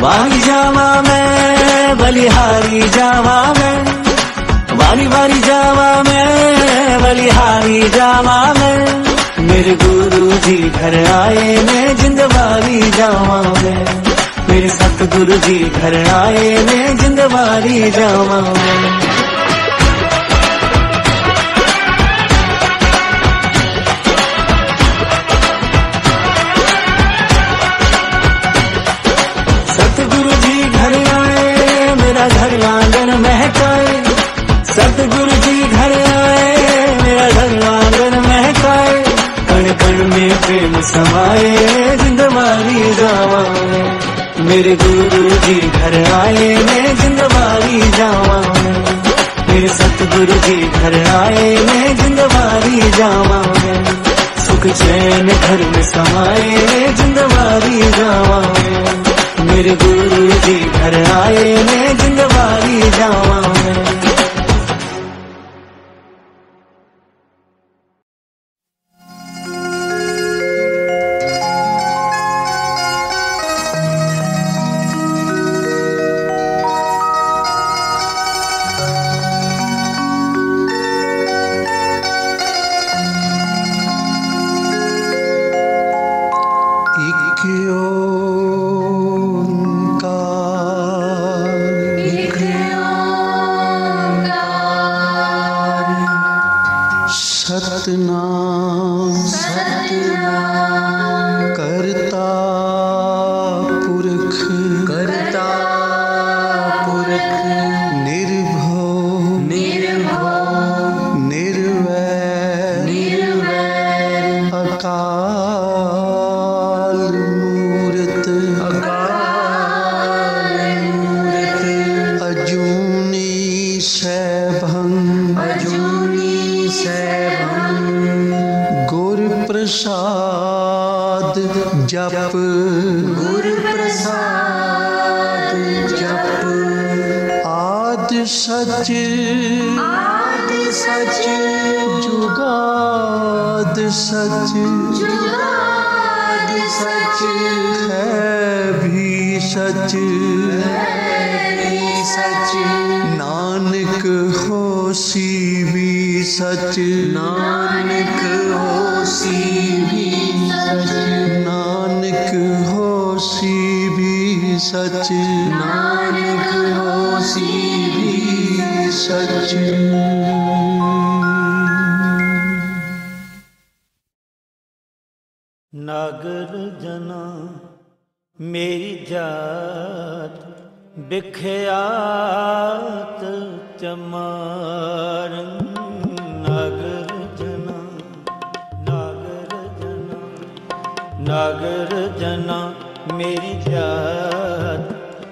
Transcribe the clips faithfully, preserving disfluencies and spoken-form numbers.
वाली जावा मैं बलिहारी जावा मैं, वाली वाली जावा मैं बलिहारी जावा मैं। मेरे गुरु जी घर आए मैं जिंदवारी जावा मैं, मेरे सतगुरु जी घर आए मैं जिंदवारी जावा मैं। सतगुरु जी घर आए मेरा घर आंगन महकाए, सतगुरु जी घर आए मेरा घर आंगन महकाए। कण कण में प्रेम समाए जिंदवारी जावा मैं, मेरे गुरु जी घर आए मैं जिंदवारी जावा मैं, मेरे सतगुरु जी घर आए मैं जिंदवारी जावा मैं। सुख चैन घर में समाए जिंदवारी जावा मैं, मेरे गुरु जी घर आए मैं जिंदवारी जावा मैं। सतनाम सतनाम करता पुरख करता पुरख निर्भव निर्भव निर्वैर निर्वैर अकाल मूरत अकाल मूरत अजूनी सैभं अजूनी सैभं गुर प्रसाद जप गुर प्रसाद जप आद सच आद सच जुगाद सच जुगाद सच है भी सच है भी सच नानक होसी भी सच नानक होसी भी सच नानक होसी भी सच नानक होसी भी सच। नागर जना मेरी जात बिख्यात चमार। नागर जना नागर जना नागर जना मेरी जात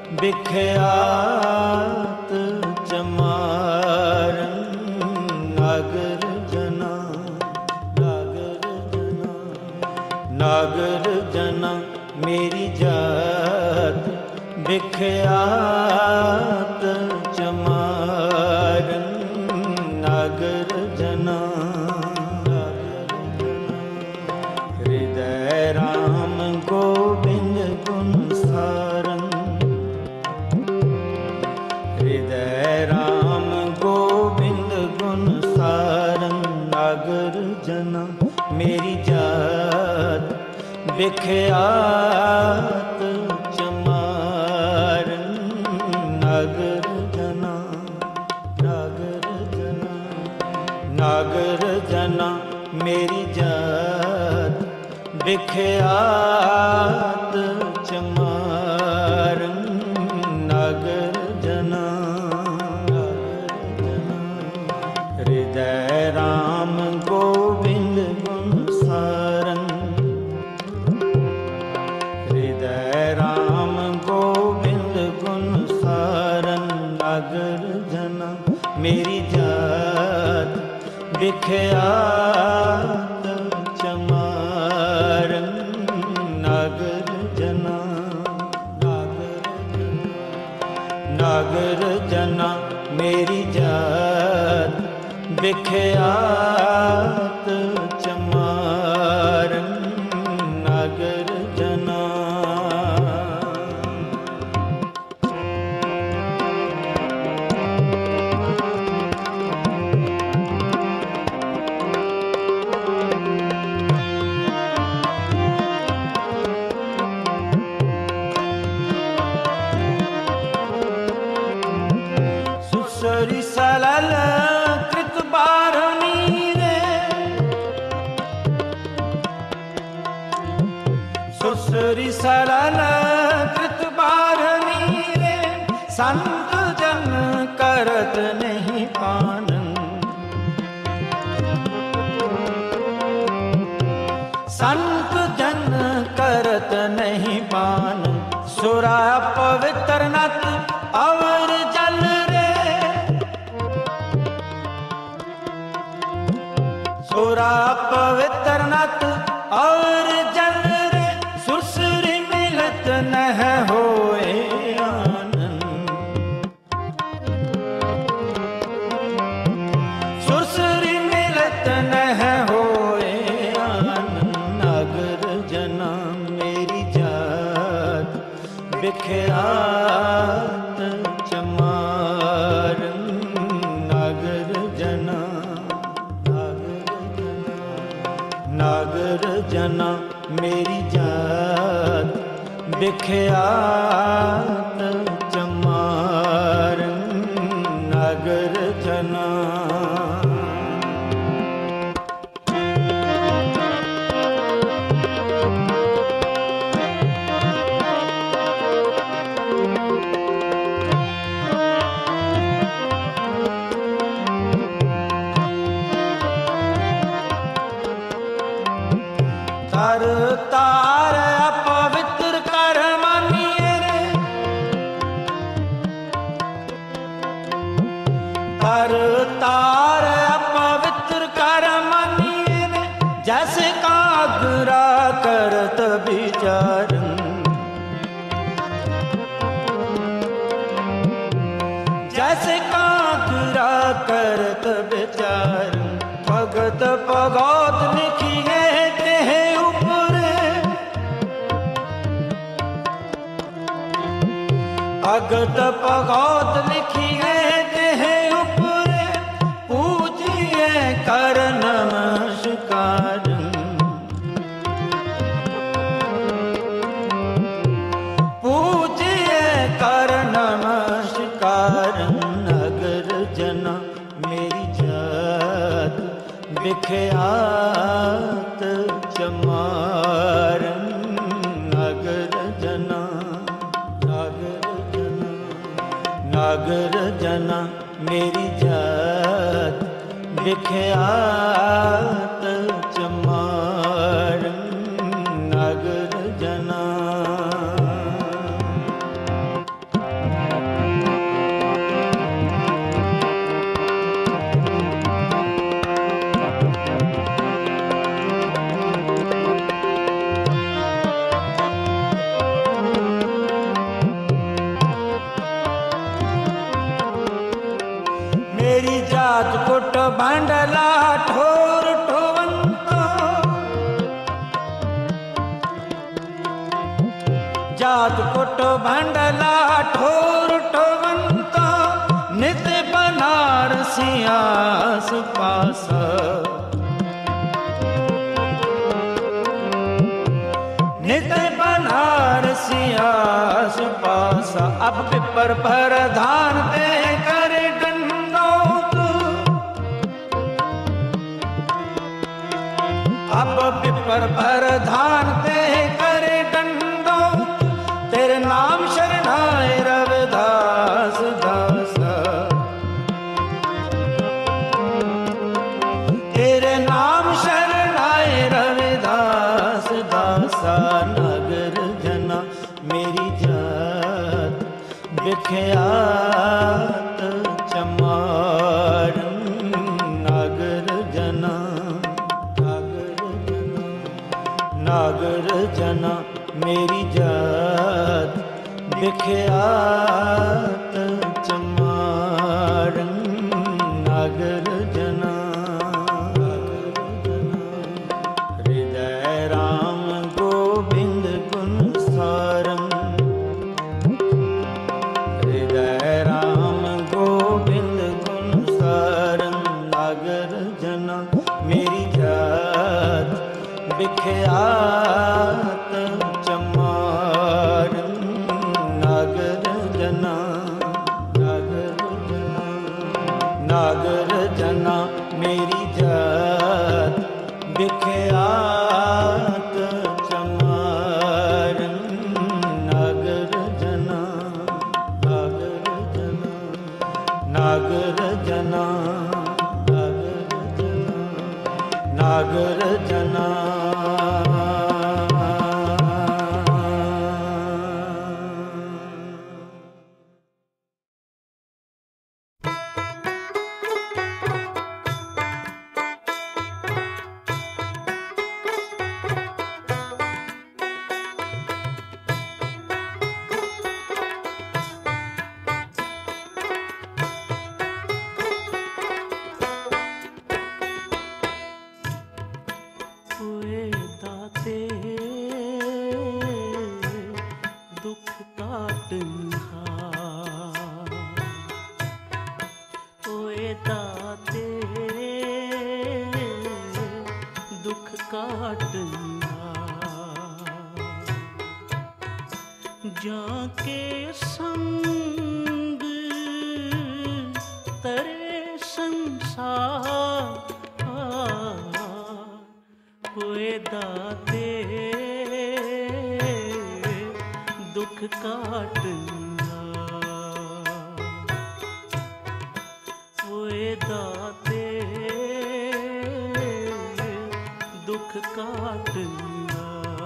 बिख्यात चमार। नागर जना नागर जना नागर जना मेरी जात बिख्यात चमार। नागर जना हृदय राम गोविंद गुण सारन। हृदय राम गोविंद गुण सारन। नागर जना मेरी जात बिख्यात चमार। नागर जना नागर जना नागर जना मेरी जात बिख्यात चमार। नागर जना हृदय राम गोविंद गुण सारन। हृदय राम गोविंद गुण सारन। नागर जना मेरी जात बिख्यात चमार। नागर जना नागर जना मेरी जात बिख्यात चमार। नागर जना सुसरी सरल कृत बारनी रे, संत जन करत नहीं पानन। संत जन करत नहीं पानन, सुरा पवित्र नत अवर जल रे। सुरा पवित्र नत और जल रे, सुसरी मिलत नह होए आनंद। सुसरी मिलत नह होए आनंद। नागर जना मेरी जात बिख्यात चमारन। नागर जना नागर जना मेरी जात बिख्यात चमारन। नागर जना तर तार अपवित्र कर मानिए रे। तर तार अपवित्र कर मानिए रे, जैसे कागरा करत विचारन। जैसे कागरा करत विचारन। भगत भगवत लिखी है भगत भगवत लिखी है देह ऊपरे, पूजिए कर नमस्कार। पूजिए कर नमस्कार। नगर जना मेरी जात बिख्यात चमारन। नगर जना नागर जना मेरी जात बिख्यात चमारन। नागर जना मेरी जात कुट भांडला ठोर ठोवंतो। जात कुट भांडला ठोर ठोवंतो, नित बनारसी आस पास। नित बनारसी आस पास। अब पिपर पर धान दे करे अब पिपर पर धान ते करे डंडो। तेरे नाम शरणाए रविदास दास। तेरे नाम शरणाए रविदास दासा। नगर जना मेरी जात बिख्यात चमारन। नागर जना नागर जना मेरी जात बिख्यात चमारन। नागर जना हृदय राम गोविंद गुण सारम। हृदय राम गोविंद गुण सारम। नागर जना मेरी जात बिख्यात चमारन। नागर जना नागर जना नागर जना मेरी जात बिख्यात चमारन। जाके संग तरे संसार होए दाते दुख काटना होए दाते दुख काटना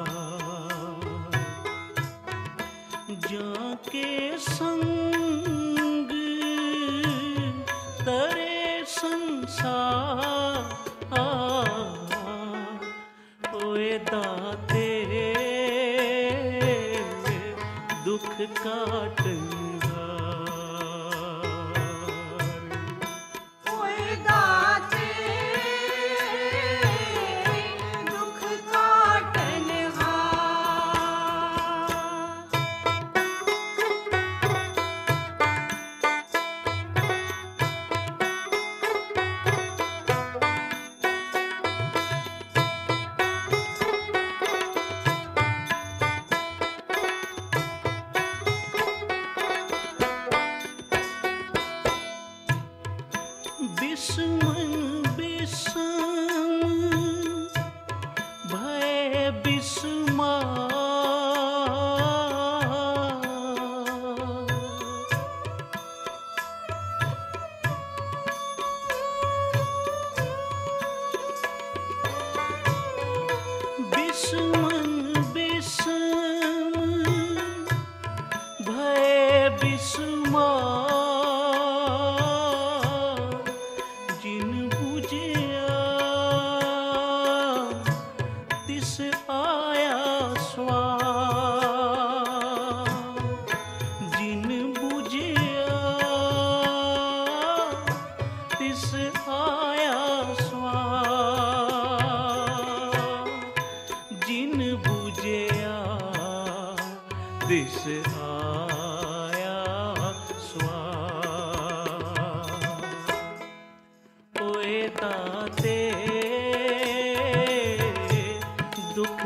जाके संग तरे संसार होए दाते दुख काटना होए दाते दुख काटनहार। बिस्मन बिस्म भय बिस्मार बिस्मन बिस्म भय बिस्मार जिन बुझिया तिस आया स्वार जिन बुझिया तिस आया स्वार जिन बुझिया तिस आया स्वार होए दाते दुख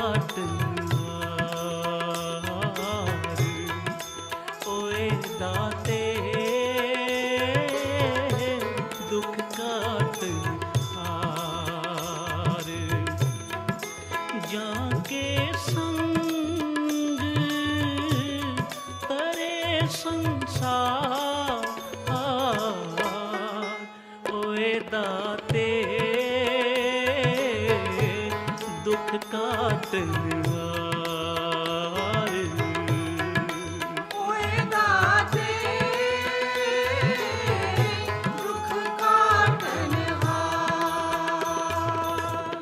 काटनार होए दाते दुख काटनार जाके संग तरे संसार होए दाते दुख काटनहार होए दाते दुख काटनहार।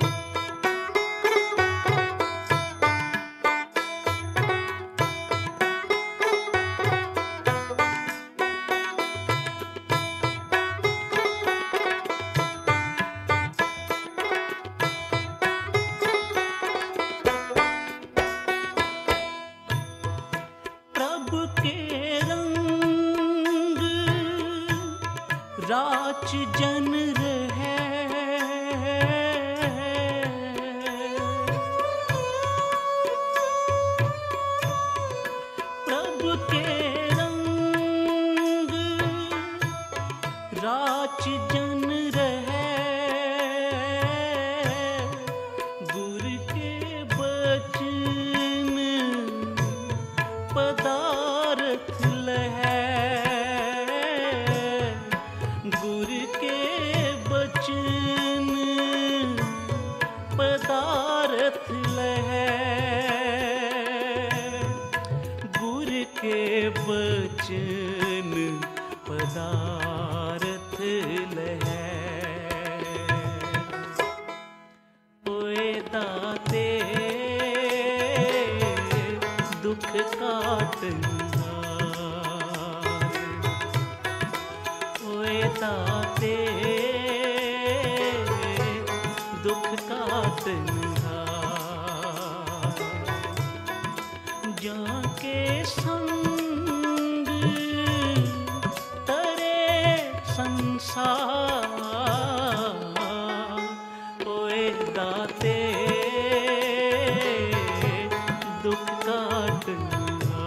प्रभु के रंग राच जन रहे प्रभु के रंग राच जन रहे गुर के बचन पदार्थ लहै गुर के बचन पदार्थ लहै गुर के बचन पदार्थ लहै होए दाते दुख काटनहार होए दाते दुख काटनहार जाके संग तरे संसार होए दाते दुख काटनहार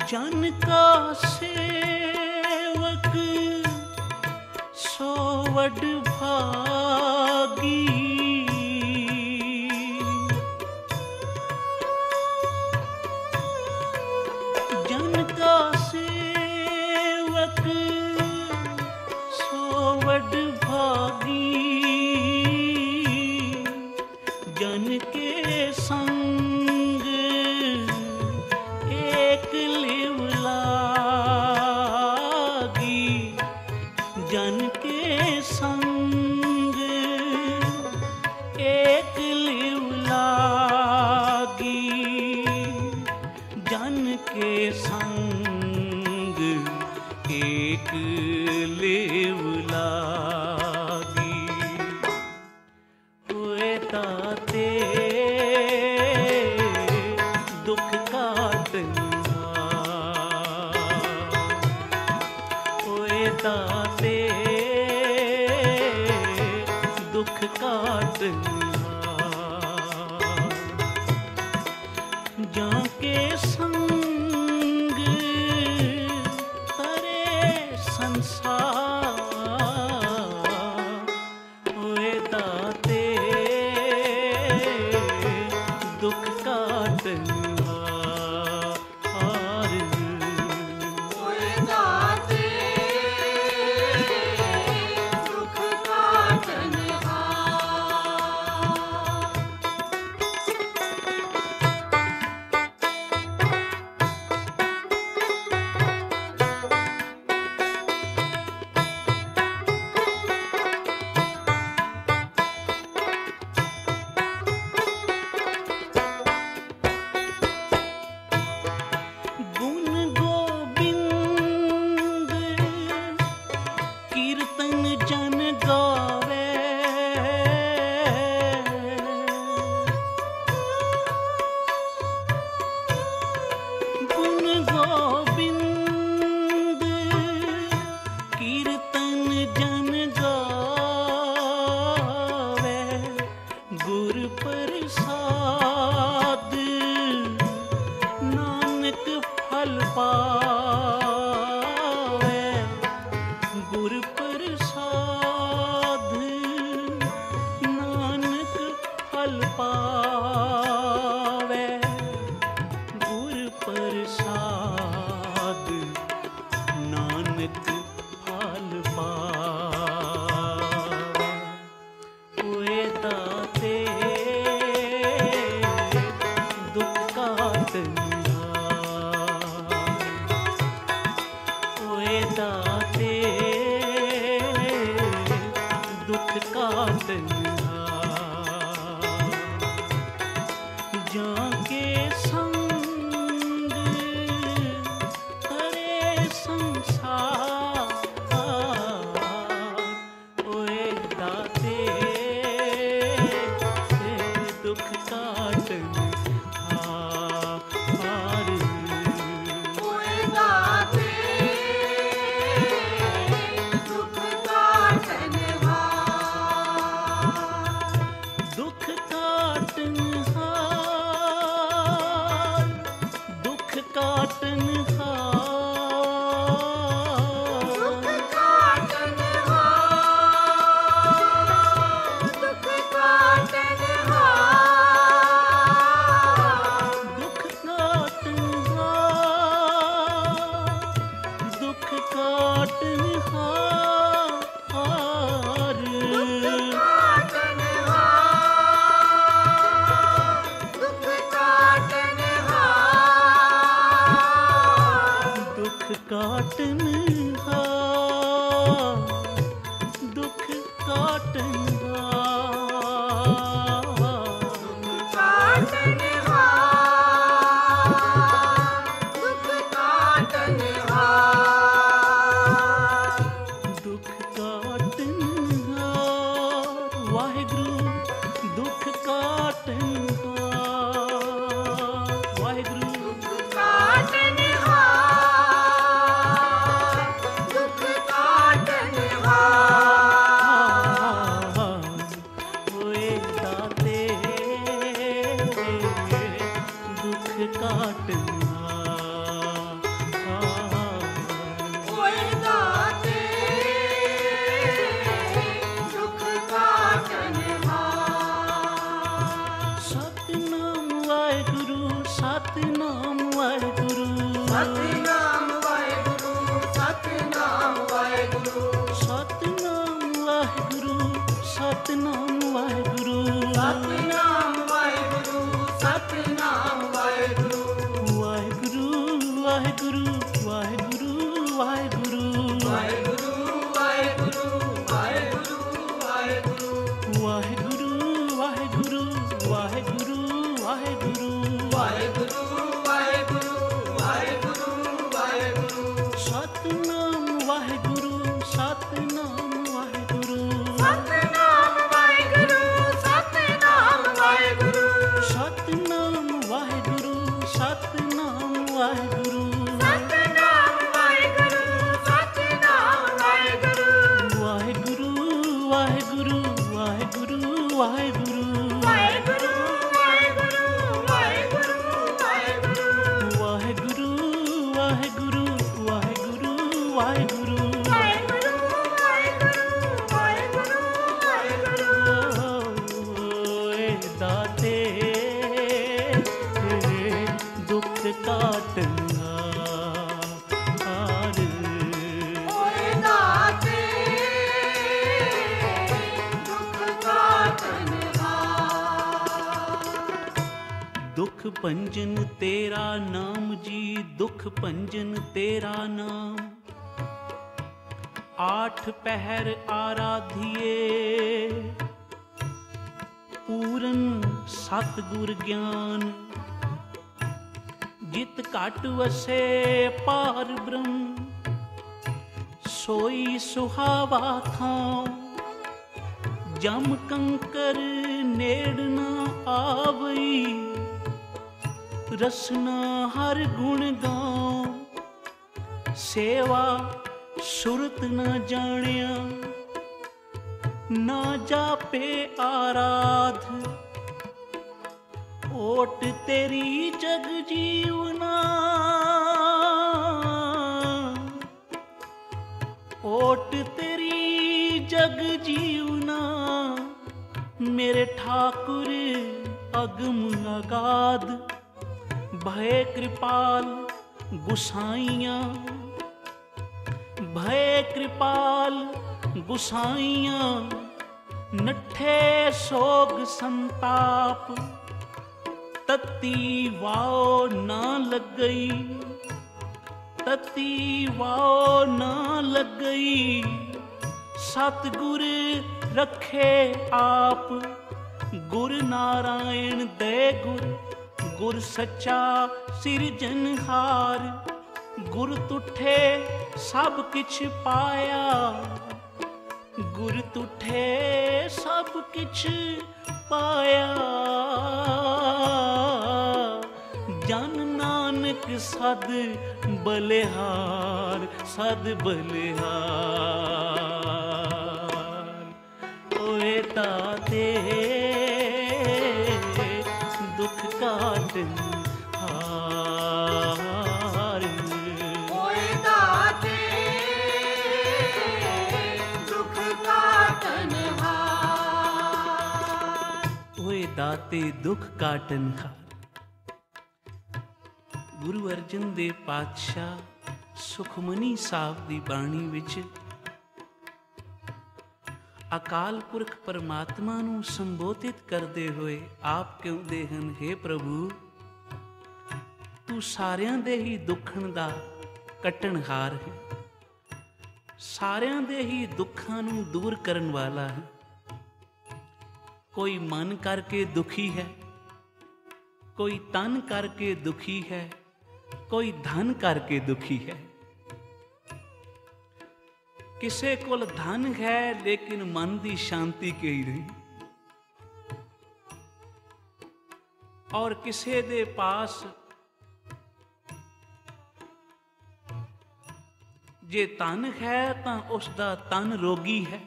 जन का सेवक सो वड भागी, जन का सेवक सो वड भागी, जन के संग एक लिव लागी, जन के संग एक लिव लागी, जन के संग एक लिव लागी। होए ताते दुख काटना, होए ताते दुख काटना, जाके संग तरे संसार, होए ताते दुख काटना हार। होए दाते दुख काटनहार। गुण गोबिंद कीर्तन जन गावे, गुण गोबिंद कीर्तन जन गावे, गुर प्रसाद नानक फल पावे, गुर प्रसाद नानक फल पावे, गुर प्रसाद नानक फल पावे। होए दाते दुख काटना, होए दाते दुख काटना, जाके संग तरे संसार, होए दाते दुख काटना हार। होए दाते दुख काटनहार। दुख काटनहार, दुख काटनहार, दुख काटनहार। दुख काटनहार। दुख काटनहार, दुख काटनहार, दुख काटनहार। दुख काटनहार, दुख काटनहार, दुख काटनहार। वाहिगुरु दुख काटनहार, वाहिगुरु होए दाते दुख काटना सतनाम वाहेगुरु सतनाम वाहेगुरु सतनाम वाहेगुरु सतनाम वाहेगुरु सतनाम वाहेगुरु सतनाम वाहेगुरु सतनाम वाहेगुरु वाहेगुरु वाहेगुरु वाहेगुरु वाहेगुरु वाहेगुरु वाहेगुरु वाहेगुरु वाहेगुरु वाहेगुरु वाहेगुरु वाहेगुरु वाहेगुरु वाहेगुरु वाहेगुरु वाहेगुरु वाहेगुरु सतनाम वाहेगुरु सतनाम वाहेगुरु सतनाम वाहेगुरु सतनाम वाहेगुरु सतनाम वाहेगुरु सतनाम वाहेगुरु सतनाम वाहेगुरु सतनाम वाहेगुरु वाहेगुरु वाहेगुरु वाहेगुरु वाहेगुरु वाहेगुरु वाहेगुरु वाहेगुरु वाहेगुरु वाहेगुरु वाहेगुरु वाहेगुरु वाहेगुरु वाहेगुरु वाहेगुरु वाहेगुरु ਓਏ ਦਾਤੇ ਦੁੱਖ ਕਾਟਣਾ ਹਾਰ ਓਏ ਦਾਤੇ ਦੁੱਖ ਕਾਟਨਹਾਰ ਦੁੱਖ ਭੰਜਨ ਤੇਰਾ ਨਾਮ ਜੀ ਦੁੱਖ ਭੰਜਨ ਤੇਰਾ ਨਾਮ ਆਠ ਪਹਿਰ ਆਰਾਧੀਏ ਪੂਰਨ ਸਤਿਗੁਰ ਗਿਆਨ ਜਿਤ ਘਟ ਵਸੇ ਪਾਰ ਬ੍ਰਹਮ ਸੋਈ ਸੁਹਾਵਾ ਥਾਂ ਜਮ ਕੰਕਰ ਨੇੜ ਨਾ ਆਵਈ ਰਸਨਾ ਹਰ ਗੁਣ ਗਾਉ ਸੇਵਾ ਸੁਰਤ ਨ ਜਾਣਿਆ ਨਾ ਜਾਪੇ ਆਰਾਧ ਓਟ ਤੇਰੀ ਜਗ ਜੀਵਨਾ ਓਟ ਤੇਰੀ ਜਗ ਜੀਵਨਾ ਮੇਰੇ ਠਾਕੁਰ ਅਗਮ ਅਗਾਧ ਭੈ ਕਿਰਪਾਲ ਗੁਸਾਈਆਂ ਭੈ ਕਿਰਪਾਲ ਗੁਸਾਈਆਂ ਨੱਠੇ ਸੋਗ ਸੰਤਾਪ ਤਤੀ ਵਾਓ ਨਾ ਲੱਗਈ ਤਤੀ ਵਾਓ ਨਾ ਲੱਗਈ ਸਤਿਗੁਰ ਰੱਖੇ ਆਪ ਗੁਰ ਨਾਰਾਇਣ ਦੇ ਗੁਰ ਗੁਰ ਸੱਚਾ ਸਿਰਜਨਹਾਰ ਗੁਰ ਤੁਠੇ ਸਭ ਕਿਛ ਪਾਇਆ ਗੁਰ ਤੁਠੇ ਸਭ ਕਿਛ ਪਾਇਆ ਜਨ ਨਾਨਕ ਸਦ ਬਲਿਹਾਰ ਸਦ ਬਲਿਹਾਰ ਓਏ ਤਾਤੇ ਦੁੱਖ ਕਾਟਨ ਹਾਰ ਓਏ ਦਾਤੇ ਦੁੱਖ ਕਾਟਨਹਾਰ ਓਏ ਦਾਤੇ ਦੁੱਖ ਕਾਟਨਹਾਰ ਗੁਰੂ ਅਰਜਨ ਦੇਵ ਪਾਤਸ਼ਾਹ ਸੁਖਮਨੀ ਸਾਹਿਬ ਦੀ ਬਾਣੀ ਵਿੱਚ ਅਕਾਲ ਪੁਰਖ ਪਰਮਾਤਮਾ ਨੂੰ ਸੰਬੋਧਿਤ ਕਰਦੇ ਹੋਏ ਆਪ ਕਹਿੰਦੇ ਹਨ, ਹੇ ਪ੍ਰਭੂ ਤੂੰ ਸਾਰਿਆਂ ਦੇ ਹੀ ਦੁੱਖਾਂ ਦਾ ਕੱਟਣਹਾਰ ਹੈ, ਸਾਰਿਆਂ ਦੇ ਹੀ ਦੁੱਖਾਂ ਨੂੰ ਦੂਰ ਕਰਨ ਵਾਲਾ ਹੈ। ਕੋਈ ਮਨ ਕਰਕੇ ਦੁਖੀ ਹੈ, ਕੋਈ ਤਨ ਕਰਕੇ ਦੁਖੀ ਹੈ, ਕੋਈ ਧਨ ਕਰਕੇ ਦੁਖੀ ਹੈ। ਕਿਸੇ ਕੋਲ ਧਨ ਹੈ ਲੇਕਿਨ ਮਨ ਦੀ ਸ਼ਾਂਤੀ ਕਹੀ ਨਹੀਂ, ਔਰ ਕਿਸੇ ਦੇ ਪਾਸ ਜੇ ਧਨ ਹੈ ਤਾਂ ਉਸ ਦਾ ਤਨ ਰੋਗੀ ਹੈ।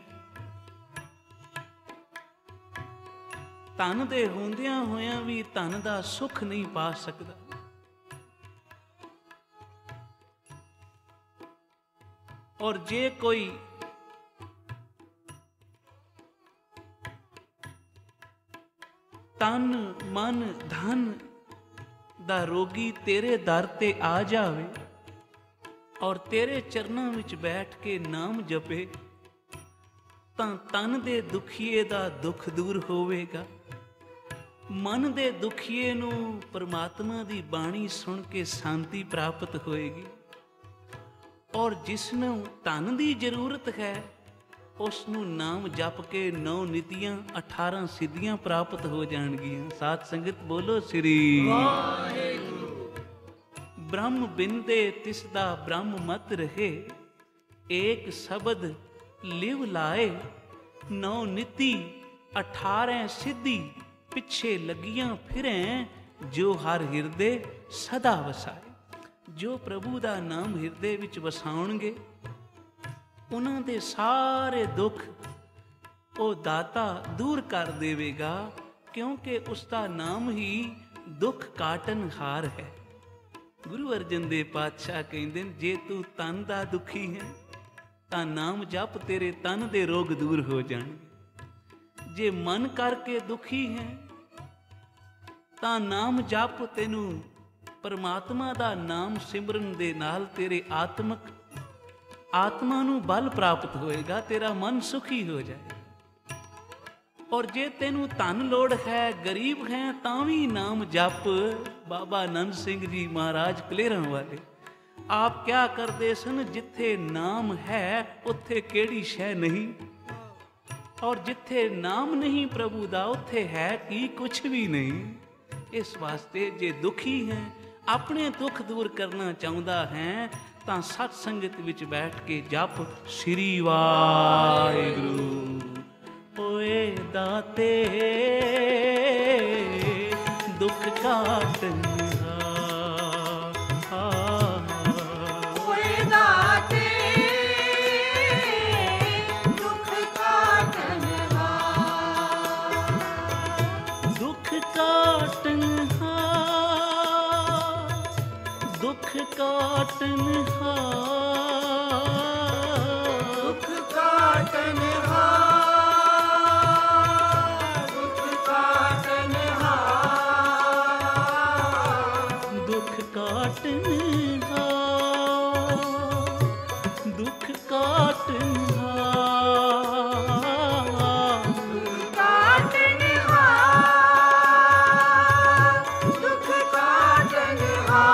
ਧਨ ਦੇ ਹੁੰਦਿਆਂ ਹੋਇਆਂ ਵੀ ਧਨ ਦਾ ਸੁੱਖ ਨਹੀਂ ਪਾ ਸਕਦਾ। ਔਰ ਜੇ ਕੋਈ ਤਨ ਮਨ ਧਨ ਦਾ ਰੋਗੀ ਤੇਰੇ ਦਰ ਤੇ ਆ ਜਾਵੇ ਔਰ ਤੇਰੇ ਚਰਨਾਂ ਵਿੱਚ ਬੈਠ ਕੇ ਨਾਮ ਜਪੇ ਤਾਂ ਤਨ ਦੇ ਦੁਖੀਏ ਦਾ ਦੁੱਖ ਦੂਰ ਹੋਵੇਗਾ। ਮਨ ਦੇ ਦੁਖੀਏ ਨੂੰ ਪਰਮਾਤਮਾ ਦੀ ਬਾਣੀ ਸੁਣ ਕੇ ਸ਼ਾਂਤੀ ਪ੍ਰਾਪਤ ਹੋਏਗੀ ਔਰ ਜਿਸ ਨੂੰ ਧਨ ਦੀ ਜ਼ਰੂਰਤ ਹੈ ਉਸ ਨੂੰ ਨਾਮ ਜਪ ਕੇ ਨੌ ਨਿਤੀਆਂ ਅਠਾਰਾਂ ਸਿੱਧੀਆਂ ਪ੍ਰਾਪਤ ਹੋ ਜਾਣਗੀਆਂ। ਸਾਧ ਸੰਗਤ ਬੋਲੋ ਸ੍ਰੀ ਵਾਹਿਗੁਰੂ। ਬ੍ਰਹਮ ਬਿੰਦੇ ਤਿਸ ਦਾ ਬ੍ਰਹਮ ਮਤ ਰਹੇ, ਏਕ ਸ਼ਬਦ ਲਿਵ ਲਾਏ, ਨੌ ਨਿਤੀ ਅਠਾਰਾਂ ਸਿੱਧੀ, ਪਿੱਛੇ ਲੱਗੀਆਂ ਫਿਰੈ, ਜੋ ਹਰ ਹਿਰਦੇ ਸਦਾ ਵਸਾਏ। ਜੋ ਪ੍ਰਭੂ ਦਾ ਨਾਮ ਹਿਰਦੇ ਵਿੱਚ ਵਸਾਉਣਗੇ ਉਹਨਾਂ ਦੇ ਸਾਰੇ ਦੁੱਖ ਉਹ ਦਾਤਾ ਦੂਰ ਕਰ ਦੇਵੇਗਾ, ਕਿਉਂਕਿ ਉਸ ਦਾ ਨਾਮ ਹੀ ਦੁੱਖ ਕਾਟਨਹਾਰ ਹੈ। ਗੁਰੂ ਅਰਜਨ ਦੇਵ ਪਾਤਸ਼ਾਹ ਕਹਿੰਦੇ ਨੇ, ਜੇ ਤੂੰ ਤਨ ਦਾ ਦੁਖੀ ਹੈ ਤਾਂ ਨਾਮ ਜਪ, ਤੇਰੇ ਤਨ ਦੇ ਰੋਗ ਦੂਰ ਹੋ ਜਾਣਗੇ। ਜੇ ਮਨ ਕਰਕੇ ਦੁਖੀ ਹੈ ਤਾਂ ਨਾਮ ਜਪ, ਤੈਨੂੰ ਪਰਮਾਤਮਾ ਦਾ ਨਾਮ ਸਿਮਰਨ ਦੇ ਨਾਲ ਤੇਰੇ ਆਤਮਕ ਆਤਮਾ ਨੂੰ ਬਲ ਪ੍ਰਾਪਤ ਹੋਏਗਾ, ਤੇਰਾ ਮਨ ਸੁਖੀ ਹੋ ਜਾਏ। ਔਰ ਜੇ ਤੈਨੂੰ ਧਨ ਲੋੜ ਹੈ, ਗਰੀਬ ਹੈ, ਤਾਂ ਵੀ ਨਾਮ ਜਪ। ਬਾਬਾ ਆਨੰਦ ਸਿੰਘ ਜੀ ਮਹਾਰਾਜ ਕਲੇਰਾਂ ਵਾਲੇ ਆਪ ਕਿਆ ਕਰਦੇ ਸਨ, ਜਿੱਥੇ ਨਾਮ ਹੈ ਉੱਥੇ ਕਿਹੜੀ ਸ਼ੈ ਨਹੀਂ, ਔਰ ਜਿੱਥੇ ਨਾਮ ਨਹੀਂ ਪ੍ਰਭੂ ਦਾ ਉੱਥੇ ਹੈ ਕੀ ਕੁਛ ਵੀ ਨਹੀਂ। ਇਸ ਵਾਸਤੇ ਜੇ ਦੁਖੀ ਹੈ, ਆਪਣੇ ਦੁੱਖ ਦੂਰ ਕਰਨਾ ਚਾਹੁੰਦਾ ਹੈ ਤਾਂ ਸਤ ਸੰਗਤ ਵਿੱਚ ਬੈਠ ਕੇ ਜਪ ਸ੍ਰੀ ਵਾਹਿਗੁਰੂ। ਓਏ ਦਾਤੇ ਦੁੱਖ ਕਾਟਨਹਾਰ, ਓਏ ਦਾਤੇ ਦੁੱਖ ਕਾਟਨਹਾਰ, ਦੁੱਖ ਕਾਟਨਹਾਰ, ਦੁੱਖ ਕਾਟਨਹਾਰ, ਦੁੱਖ ਕਾਟਨਹਾਰ, ਦੁੱਖ ਕਾਟਨਹਾਰ, ਦੁੱਖ ਕਾਟਨਹਾਰ, ਦੁੱਖ ਕਾਟਨਹਾਰ, ਦੁੱਖ ਕਾਟਨਹਾਰ।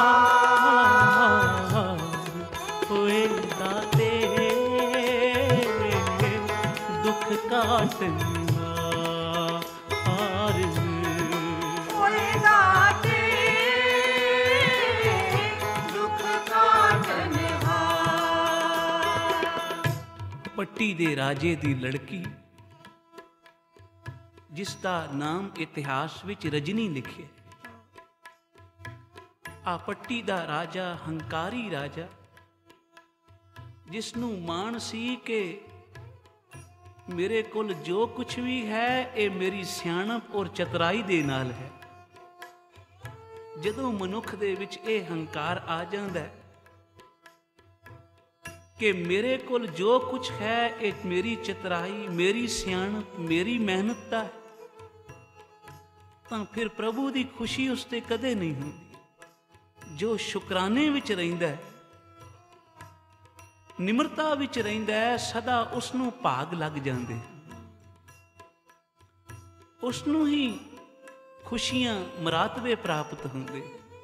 ਓਏ ਦਾਤੇ ਦੁੱਖ ਕਾਟਨਹਾਰ, ਓਏ ਦਾਤੇ ਦੁੱਖ ਕਾਟਨਹਾਰ। ਪੱਟੀ ਦੇ ਰਾਜੇ ਦੀ ਲੜਕੀ, ਜਿਸ ਦਾ ਨਾਮ ਇਤਿਹਾਸ ਵਿੱਚ ਰਜਨੀ ਲਿਖਿਆ। ਆ ਪੱਟੀ ਦਾ ਰਾਜਾ ਹੰਕਾਰੀ ਰਾਜਾ, ਜਿਸ ਨੂੰ ਮਾਣ ਸੀ ਕਿ ਮੇਰੇ ਕੋਲ ਜੋ ਕੁਛ ਵੀ ਹੈ ਇਹ ਮੇਰੀ ਸਿਆਣਪ ਔਰ ਚਤੁਰਾਈ ਦੇ ਨਾਲ ਹੈ। ਜਦੋਂ ਮਨੁੱਖ ਦੇ ਵਿੱਚ ਇਹ ਹੰਕਾਰ ਆ ਜਾਂਦਾ ਹੈ ਕਿ ਮੇਰੇ ਕੋਲ ਜੋ ਕੁਛ ਹੈ ਇਹ ਮੇਰੀ ਚਤੁਰਾਈ, ਮੇਰੀ ਸਿਆਣਪ, ਮੇਰੀ ਮਿਹਨਤ ਦਾ ਹੈ, ਤਾਂ ਫਿਰ ਪ੍ਰਭੂ ਦੀ ਖੁਸ਼ੀ ਉਸ ਤੇ ਕਦੇ ਨਹੀਂ ਹੁੰਦੀ। ਜੋ ਸ਼ੁਕਰਾਨੇ ਵਿੱਚ ਰਹਿੰਦਾ ਹੈ, ਨਿਮਰਤਾ ਵਿੱਚ ਰਹਿੰਦਾ ਹੈ, ਸਦਾ ਉਸ ਨੂੰ ਭਾਗ ਲੱਗ ਜਾਂਦੇ, ਉਸ ਨੂੰ ਹੀ ਖੁਸ਼ੀਆਂ ਮਰਾਤਬੇ ਪ੍ਰਾਪਤ ਹੁੰਦੇ।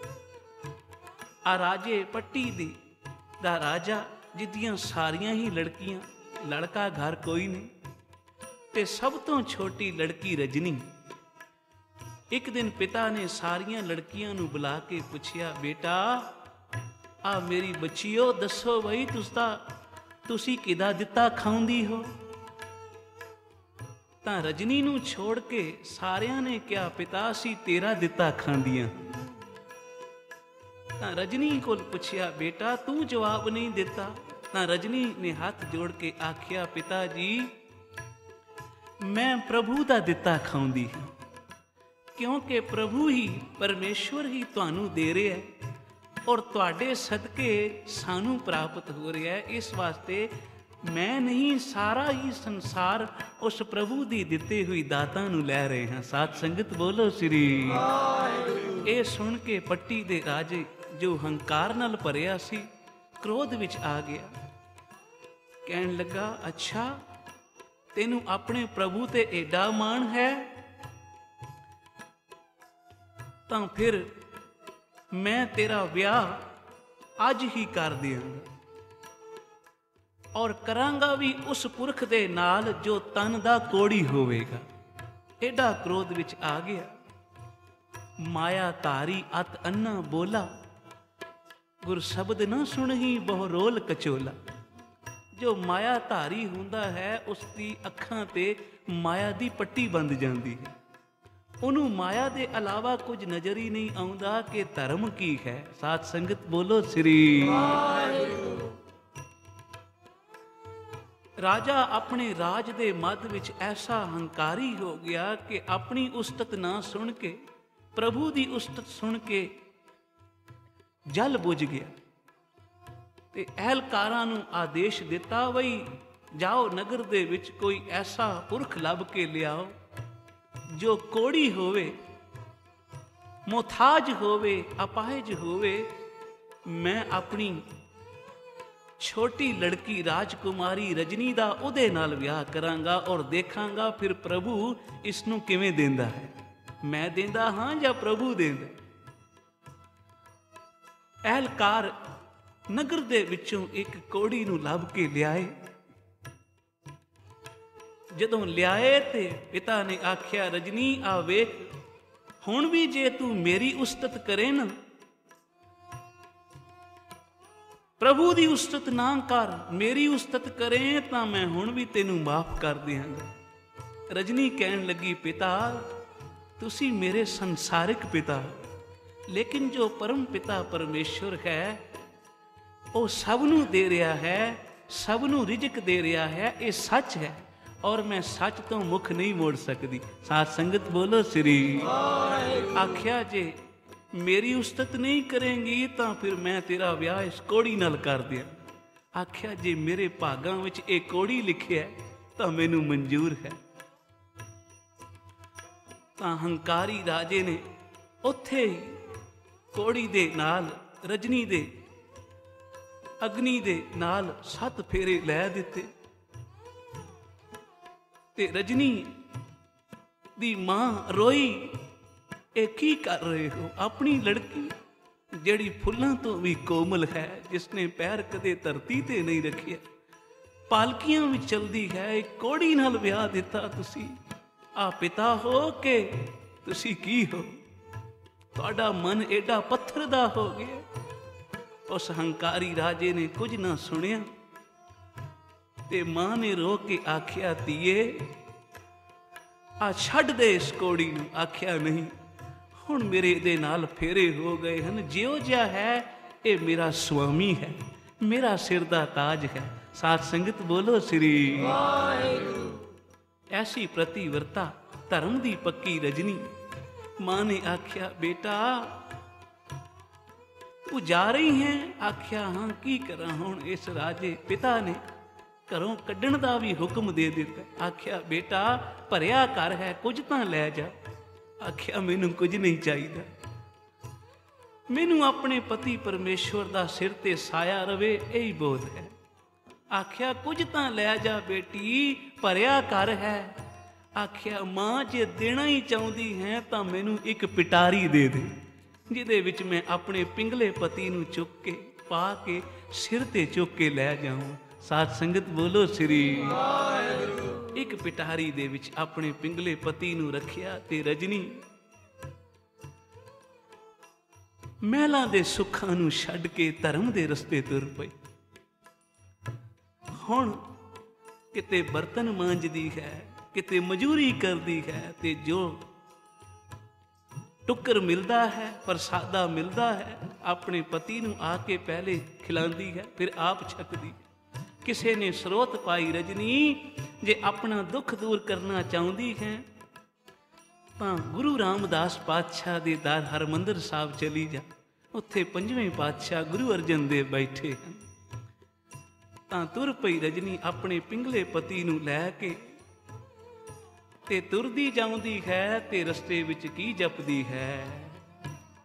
ਆ ਰਾਜੇ ਪੱਟੀ ਦੀ ਦਾ ਰਾਜਾ, ਜਿਹਦੀਆਂ ਸਾਰੀਆਂ ਹੀ ਲੜਕੀਆਂ, ਲੜਕਾ ਘਰ ਕੋਈ ਨਹੀਂ, ਤੇ ਸਭ ਤੋਂ ਛੋਟੀ ਲੜਕੀ ਰਜਨੀ। ਇੱਕ ਦਿਨ ਪਿਤਾ ਨੇ ਸਾਰੀਆਂ ਲੜਕੀਆਂ ਨੂੰ ਬੁਲਾ ਕੇ ਪੁੱਛਿਆ, ਬੇਟਾ ਆ ਮੇਰੀ ਬੱਚੀਓ, ਦੱਸੋ ਬਈ ਤੁਸੀਂ ਤੁਸੀਂ ਕਿਹਦਾ ਦਿੱਤਾ ਖਾਉਂਦੀ ਹੋ? ਤਾਂ ਰਜਨੀ ਨੂੰ ਛੋੜ ਕੇ ਸਾਰਿਆਂ ਨੇ ਕਿਹਾ, ਪਿਤਾ ਅਸੀਂ ਤੇਰਾ ਦਿੱਤਾ ਖਾਂਦੀਆਂ। ਤਾਂ ਰਜਨੀ ਕੋਲ ਪੁੱਛਿਆ, ਬੇਟਾ ਤੂੰ ਜਵਾਬ ਨਹੀਂ ਦਿੱਤਾ। ਤਾਂ ਰਜਨੀ ਨੇ ਹੱਥ ਜੋੜ ਕੇ ਆਖਿਆ, ਪਿਤਾ ਜੀ ਮੈਂ ਪ੍ਰਭੂ ਦਾ ਦਿੱਤਾ ਖਾਉਂਦੀ ਹਾਂ, ਕਿਉਂਕਿ ਪ੍ਰਭੂ ਹੀ, ਪਰਮੇਸ਼ਵਰ ਹੀ ਤੁਹਾਨੂੰ ਦੇ ਰਿਹਾ ਹੈ ਔਰ ਤੁਹਾਡੇ ਸਦਕੇ ਸਾਨੂੰ ਪ੍ਰਾਪਤ ਹੋ ਰਿਹਾ ਹੈ। ਇਸ ਵਾਸਤੇ ਮੈਂ ਨਹੀਂ, ਸਾਰਾ ਹੀ ਸੰਸਾਰ ਉਸ ਪ੍ਰਭੂ ਦੀ ਦਿੱਤੀ ਹੋਈ ਦਾਤਾਂ ਨੂੰ ਲੈ ਰਹੇ ਹਾਂ। ਸਾਧ ਸੰਗਤ ਬੋਲੋ ਸ੍ਰੀ ਵਾਹਿਗੁਰੂ। ਇਹ ਸੁਣ ਕੇ ਪੱਟੀ ਦੇ ਰਾਜੇ, ਜੋ ਹੰਕਾਰ ਨਾਲ ਭਰਿਆ ਸੀ, ਕ੍ਰੋਧ ਵਿੱਚ ਆ ਗਿਆ। ਕਹਿਣ ਲੱਗਾ, ਅੱਛਾ ਤੈਨੂੰ ਆਪਣੇ ਪ੍ਰਭੂ ਤੇ ਏਡਾ ਮਾਣ ਹੈ, ਤਾਂ ਫਿਰ ਮੈਂ ਤੇਰਾ ਵਿਆਹ ਅੱਜ ਹੀ ਕਰ ਦਿਆਂਗਾ, ਔਰ ਕਰਾਂਗਾ ਵੀ ਉਸ ਪੁਰਖ ਦੇ ਨਾਲ ਜੋ ਤਨ ਦਾ ਕੋੜੀ ਹੋਵੇਗਾ। ਏਡਾ ਕ੍ਰੋਧ ਵਿੱਚ ਆ ਗਿਆ। ਮਾਇਆ ਧਾਰੀ ਅਤ ਅੰਨਾ ਬੋਲਾ, ਗੁਰ ਸ਼ਬਦ ਨਾ ਸੁਣਹੀ ਬਹੁ ਰੋਲ ਕਚੋਲਾ। ਜੋ ਮਾਇਆ ਧਾਰੀ ਹੁੰਦਾ ਹੈ, ਉਸ ਦੀ ਅੱਖਾਂ ਤੇ ਮਾਇਆ ਦੀ ਪੱਟੀ ਬੰਦ ਜਾਂਦੀ ਹੈ। ਉਹਨੂੰ ਮਾਇਆ ਦੇ ਇਲਾਵਾ ਕੁਝ ਨਜ਼ਰ ਹੀ ਨਹੀਂ ਆਉਂਦਾ ਕਿ ਧਰਮ ਕੀ ਹੈ। ਸਾਧ ਸੰਗਤ ਬੋਲੋ ਸ੍ਰੀ ਵਾਹਿਗੁਰੂ। ਰਾਜਾ ਆਪਣੇ ਰਾਜ ਦੇ ਮੱਧ ਵਿੱਚ ਐਸਾ ਹੰਕਾਰੀ ਹੋ ਗਿਆ ਕਿ ਆਪਣੀ ਉਸਤਤ ਨਾ ਸੁਣ ਕੇ, ਪ੍ਰਭੂ ਦੀ ਉਸਤਤ ਸੁਣ ਕੇ ਜਲ ਬੁਝ ਗਿਆ ਤੇ ਅਹਿਲਕਾਰਾਂ ਨੂੰ ਆਦੇਸ਼ ਦਿੱਤਾ, ਬਈ ਜਾਓ ਨਗਰ ਦੇ ਵਿੱਚ ਕੋਈ ਐਸਾ ਪੁਰਖ ਲੱਭ ਕੇ ਲਿਆਓ ਜੋ ਕੋੜੀ ਹੋਵੇ, ਮੁਹਤਾਜ ਹੋਵੇ, ਅਪਾਹਿਜ ਹੋਵੇ। ਮੈਂ ਆਪਣੀ ਛੋਟੀ ਲੜਕੀ ਰਾਜਕੁਮਾਰੀ ਰਜਨੀ ਦਾ ਉਹਦੇ ਨਾਲ ਵਿਆਹ ਕਰਾਂਗਾ, ਔਰ ਦੇਖਾਂਗਾ ਫਿਰ ਪ੍ਰਭੂ ਇਸ ਨੂੰ ਕਿਵੇਂ ਦਿੰਦਾ ਹੈ। ਮੈਂ ਦਿੰਦਾ ਹਾਂ ਜਾਂ ਪ੍ਰਭੂ ਦਿੰਦਾ। ਅਹਿਲਕਾਰ ਨਗਰ ਦੇ ਵਿੱਚੋਂ ਇੱਕ ਕੋੜੀ ਨੂੰ ਲੱਭ ਕੇ ਲਿਆਏ। ਜਦੋਂ ਲਿਆਏ ਤੇ ਪਿਤਾ ਨੇ ਆਖਿਆ, ਰਜਨੀ ਆ ਵੇਖ, ਹੁਣ ਵੀ ਜੇ ਤੂੰ ਮੇਰੀ ਉਸਤਤ ਕਰੇ ਨਾ, ਪ੍ਰਭੂ ਦੀ ਉਸਤਤ ਨਾ ਕਰ, ਮੇਰੀ ਉਸਤਤ ਕਰੇ, ਤਾਂ ਮੈਂ ਹੁਣ ਵੀ ਤੈਨੂੰ ਮਾਫ ਕਰ ਦਿਆਂਗਾ। ਰਜਨੀ ਕਹਿਣ ਲੱਗੀ, ਪਿਤਾ ਤੁਸੀਂ ਮੇਰੇ ਸੰਸਾਰਿਕ ਪਿਤਾ, ਲੇਕਿਨ ਜੋ ਪਰਮ ਪਿਤਾ ਪਰਮੇਸ਼ਵਰ ਹੈ ਉਹ ਸਭ ਨੂੰ ਦੇ ਰਿਹਾ ਹੈ, ਸਭ ਨੂੰ ਰਿਜ਼ਕ ਦੇ ਰਿਹਾ ਹੈ, ਇਹ ਸੱਚ ਹੈ, ਔਰ ਮੈਂ ਸੱਚ ਤੋਂ ਮੁਖ ਨਹੀਂ ਮੋੜ ਸਕਦੀ। ਸਾਧ ਸੰਗਤ ਬੋਲੋ ਸ੍ਰੀ ਵਾਹਿਗੁਰੂ। ਆਖਿਆ, ਜੇ ਮੇਰੀ ਉਸਤਤ ਨਹੀਂ ਕਰੇਂਗੀ ਤਾਂ ਫਿਰ ਮੈਂ ਤੇਰਾ ਵਿਆਹ ਇਸ ਕੋੜੀ ਨਾਲ ਕਰ ਦਿਆਂ। ਆਖਿਆ, ਜੇ ਮੇਰੇ ਭਾਗਾਂ ਵਿੱਚ ਇਹ ਕੋੜੀ ਲਿਖਿਆ ਤਾਂ ਮੈਨੂੰ ਮਨਜ਼ੂਰ ਹੈ। ਤਾਂ ਹੰਕਾਰੀ ਰਾਜੇ ਨੇ ਉੱਥੇ ਹੀ ਕੋੜੀ ਦੇ ਨਾਲ, ਰਜਨੀ ਦੇ ਅਗਨੀ ਦੇ ਨਾਲ ਸੱਤ ਫੇਰੇ ਲੈ ਦਿੱਤੇ। ਤੇ ਰਜਨੀ ਦੀ ਮਾਂ ਰੋਈ, ਇਹ ਕੀ ਕਰ ਰਹੇ ਹੋ? ਆਪਣੀ ਲੜਕੀ ਜਿਹੜੀ ਫੁੱਲਾਂ ਤੋਂ ਵੀ ਕੋਮਲ ਹੈ, ਜਿਸਨੇ ਪੈਰ ਕਦੇ ਧਰਤੀ ਤੇ ਨਹੀਂ ਰੱਖਿਆ, ਪਾਲਕੀਆਂ ਵਿੱਚ ਚਲਦੀ ਹੈ, ਇੱਕ ਕੋੜੀ ਨਾਲ ਵਿਆਹ ਦਿੱਤਾ ਤੁਸੀਂ। ਆ ਪਿਤਾ ਹੋ ਕੇ ਤੁਸੀਂ ਕੀ ਹੋ? ਤੁਹਾਡਾ ਮਨ ਏਡਾ ਪੱਥਰ ਦਾ ਹੋ ਗਿਆ। ਉਸ ਹੰਕਾਰੀ ਰਾਜੇ ਨੇ ਕੁਝ ਨਾ ਸੁਣਿਆ ਤੇ ਮਾਂ ਨੇ ਰੋ ਕੇ ਆਖਿਆ, ਧੀਏ ਆ ਛੱਡ ਦੇ ਇਸ ਕੋੜੀ ਨੂੰ। ਆਖਿਆ, ਨਹੀਂ, ਹੁਣ ਮੇਰੇ ਦੇ ਨਾਲ ਫੇਰੇ ਹੋ ਗਏ ਹਨ, ਜਿਉ ਜਿਹਾ ਹੈ ਇਹ ਮੇਰਾ ਸੁਆਮੀ ਹੈ, ਮੇਰਾ ਸਿਰ ਦਾ ਤਾਜ ਹੈ। ਸਾਧ ਸੰਗਤ ਬੋਲੋ ਸ੍ਰੀ ਵਾਹਿਗੁਰੂ। ਐਸੀ ਪ੍ਰਤੀਵਰਤਾ, ਧਰਮ ਦੀ ਪੱਕੀ ਰਜਨੀ। ਮਾਂ ਨੇ ਆਖਿਆ, ਬੇਟਾ ਤੂੰ ਜਾ ਰਹੀ ਹੈ? ਆਖਿਆ, ਹਾਂ, ਕੀ ਕਰਾਂ ਹੁਣ? ਇਸ ਰਾਜੇ ਪਿਤਾ ਨੇ ਘਰੋਂ ਕੱਢਣ ਦਾ ਵੀ ਹੁਕਮ ਦੇ ਦਿੱਤਾ। ਆਖਿਆ, ਬੇਟਾ ਭਰਿਆ ਘਰ ਹੈ, ਕੁਝ ਤਾਂ ਲੈ ਜਾ। ਆਖਿਆ, ਮੈਨੂੰ ਕੁਝ ਨਹੀਂ ਚਾਹੀਦਾ, ਮੈਨੂੰ ਆਪਣੇ ਪਤੀ ਪਰਮੇਸ਼ਵਰ ਦਾ ਸਿਰ ਤੇ ਸਾਇਆ ਰਵੇ, ਇਹੀ ਬਹੁਤ ਹੈ। ਆਖਿਆ, ਕੁਝ ਤਾਂ ਲੈ ਜਾ ਬੇਟੀ, ਭਰਿਆ ਘਰ ਹੈ। ਆਖਿਆ, ਮਾਂ ਜੇ ਦੇਣਾ ਹੀ ਚਾਹੁੰਦੀ ਹੈ ਤਾਂ ਮੈਨੂੰ ਇੱਕ ਪਿਟਾਰੀ ਦੇ ਦੇ, ਜਿਹਦੇ ਵਿੱਚ ਮੈਂ ਆਪਣੇ ਪਿੰਗਲੇ ਪਤੀ ਨੂੰ ਚੁੱਕ ਕੇ ਪਾ ਕੇ ਸਿਰ ਤੇ ਚੁੱਕ ਕੇ ਲੈ ਜਾਵਾਂ। ਸਾਧ ਸੰਗਤ ਬੋਲੋ ਸ੍ਰੀ ਵਾਹਿਗੁਰੂ। ਇੱਕ ਪਿਟਾਰੀ ਦੇ ਵਿੱਚ ਆਪਣੇ ਪਿੰਗਲੇ ਪਤੀ ਨੂੰ ਰੱਖਿਆ ਤੇ ਰਜਨੀ ਮਹਿਲਾਂ ਦੇ ਸੁੱਖਾਂ ਨੂੰ ਛੱਡ ਕੇ ਧਰਮ ਦੇ ਰਸਤੇ ਤੁਰ ਪਈ। ਹੁਣ ਕਿਤੇ ਬਰਤਨ ਮਾਂਜਦੀ ਹੈ, ਕਿਤੇ ਮਜ਼ਦੂਰੀ ਕਰਦੀ ਹੈ, ਤੇ ਜੋ ਟੁੱਕਰ ਮਿਲਦਾ ਹੈ, ਪ੍ਰਸਾਦਾ ਮਿਲਦਾ ਹੈ, ਆਪਣੇ ਪਤੀ ਨੂੰ ਆ ਕੇ ਪਹਿਲੇ ਖਿਲਾਉਂਦੀ ਹੈ, ਫਿਰ ਆਪ ਛਕਦੀ। ਕਿਸੇ ਨੇ ਸਰੋਤ ਪਾਈ, ਰਜਨੀ ਜੇ ਆਪਣਾ ਦੁੱਖ ਦੂਰ ਕਰਨਾ ਚਾਹੁੰਦੀ ਹੈ ਤਾਂ ਗੁਰੂ ਰਾਮਦਾਸ ਪਾਤਸ਼ਾਹ ਦੇ ਦਰ ਹਰਮੰਦਰ ਸਾਹਿਬ ਚਲੀ ਜਾ। ਉੱਥੇ ਪੰਜਵੇਂ ਪਾਤਸ਼ਾਹ ਗੁਰੂ ਅਰਜਨ ਦੇਵ ਬੈਠੇ ਹਨ। ਤਾਂ ਤੁਰ ਪਈ ਰਜਨੀ ਆਪਣੇ ਪਿੰਗਲੇ ਪਤੀ ਨੂੰ ਲੈ ਕੇ, ਤੇ ਤੁਰਦੀ ਜਾਂਦੀ ਹੈ ਤੇ ਰਸਤੇ ਵਿੱਚ ਕੀ ਜਪਦੀ ਹੈ?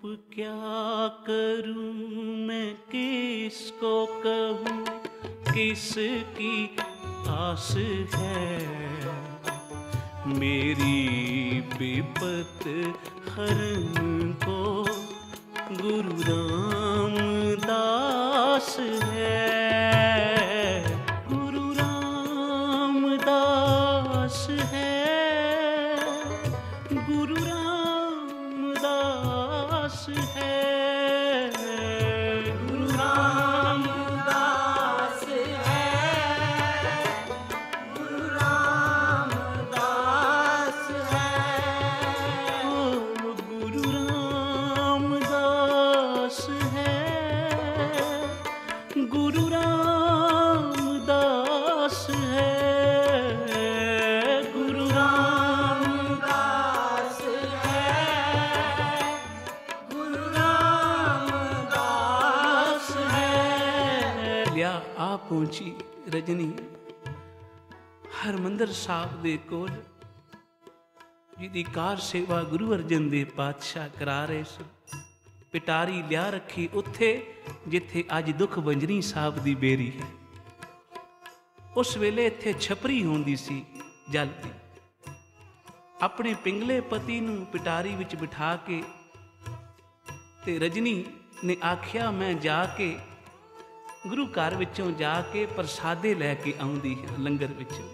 क्या करूं मैं, किसको कहूं, किसकी आस है। मेरी विपत हरन को गुरु रामदास है, गुरु रामदास है, गुरु रामदास है, गुरु रामदास है, गुरु रामदास है, ओ गुरु रामदास है, गुरु रामदास है, गुरु रामदास है, गुरु रामदास है। लिया आ पहुंची रजनी हरमंਦਰ ਸਾਹਿਬ ਦੇ ਕੋਲ, ਜਿਹਦੀ ਕਾਰ ਸੇਵਾ ਗੁਰੂ ਅਰਜਨ ਦੇਵ ਪਾਤਸ਼ਾਹ ਕਰਾ ਰਹੇ ਸਨ। ਪਿਟਾਰੀ ਲਿਆ ਰੱਖੀ ਉੱਥੇ ਜਿੱਥੇ ਅੱਜ ਦੁੱਖ ਬੰਜਨੀ ਸਾਹਿਬ ਦੀ ਬੇਰੀ ਹੈ। ਉਸ ਵੇਲੇ ਇੱਥੇ ਛਪਰੀ ਹੁੰਦੀ ਸੀ ਜਲ ਦੀ। ਆਪਣੇ ਪਿੰਗਲੇ ਪਤੀ ਨੂੰ ਪਿਟਾਰੀ ਵਿੱਚ ਬਿਠਾ ਕੇ ਤੇ ਰਜਨੀ ਨੇ ਆਖਿਆ, ਮੈਂ ਜਾ ਕੇ ਗੁਰੂ ਘਰ ਵਿੱਚੋਂ ਜਾ ਕੇ ਪ੍ਰਸਾਦੇ ਲੈ ਕੇ ਆਉਂਦੀ ਹਾਂ ਲੰਗਰ ਵਿੱਚੋਂ।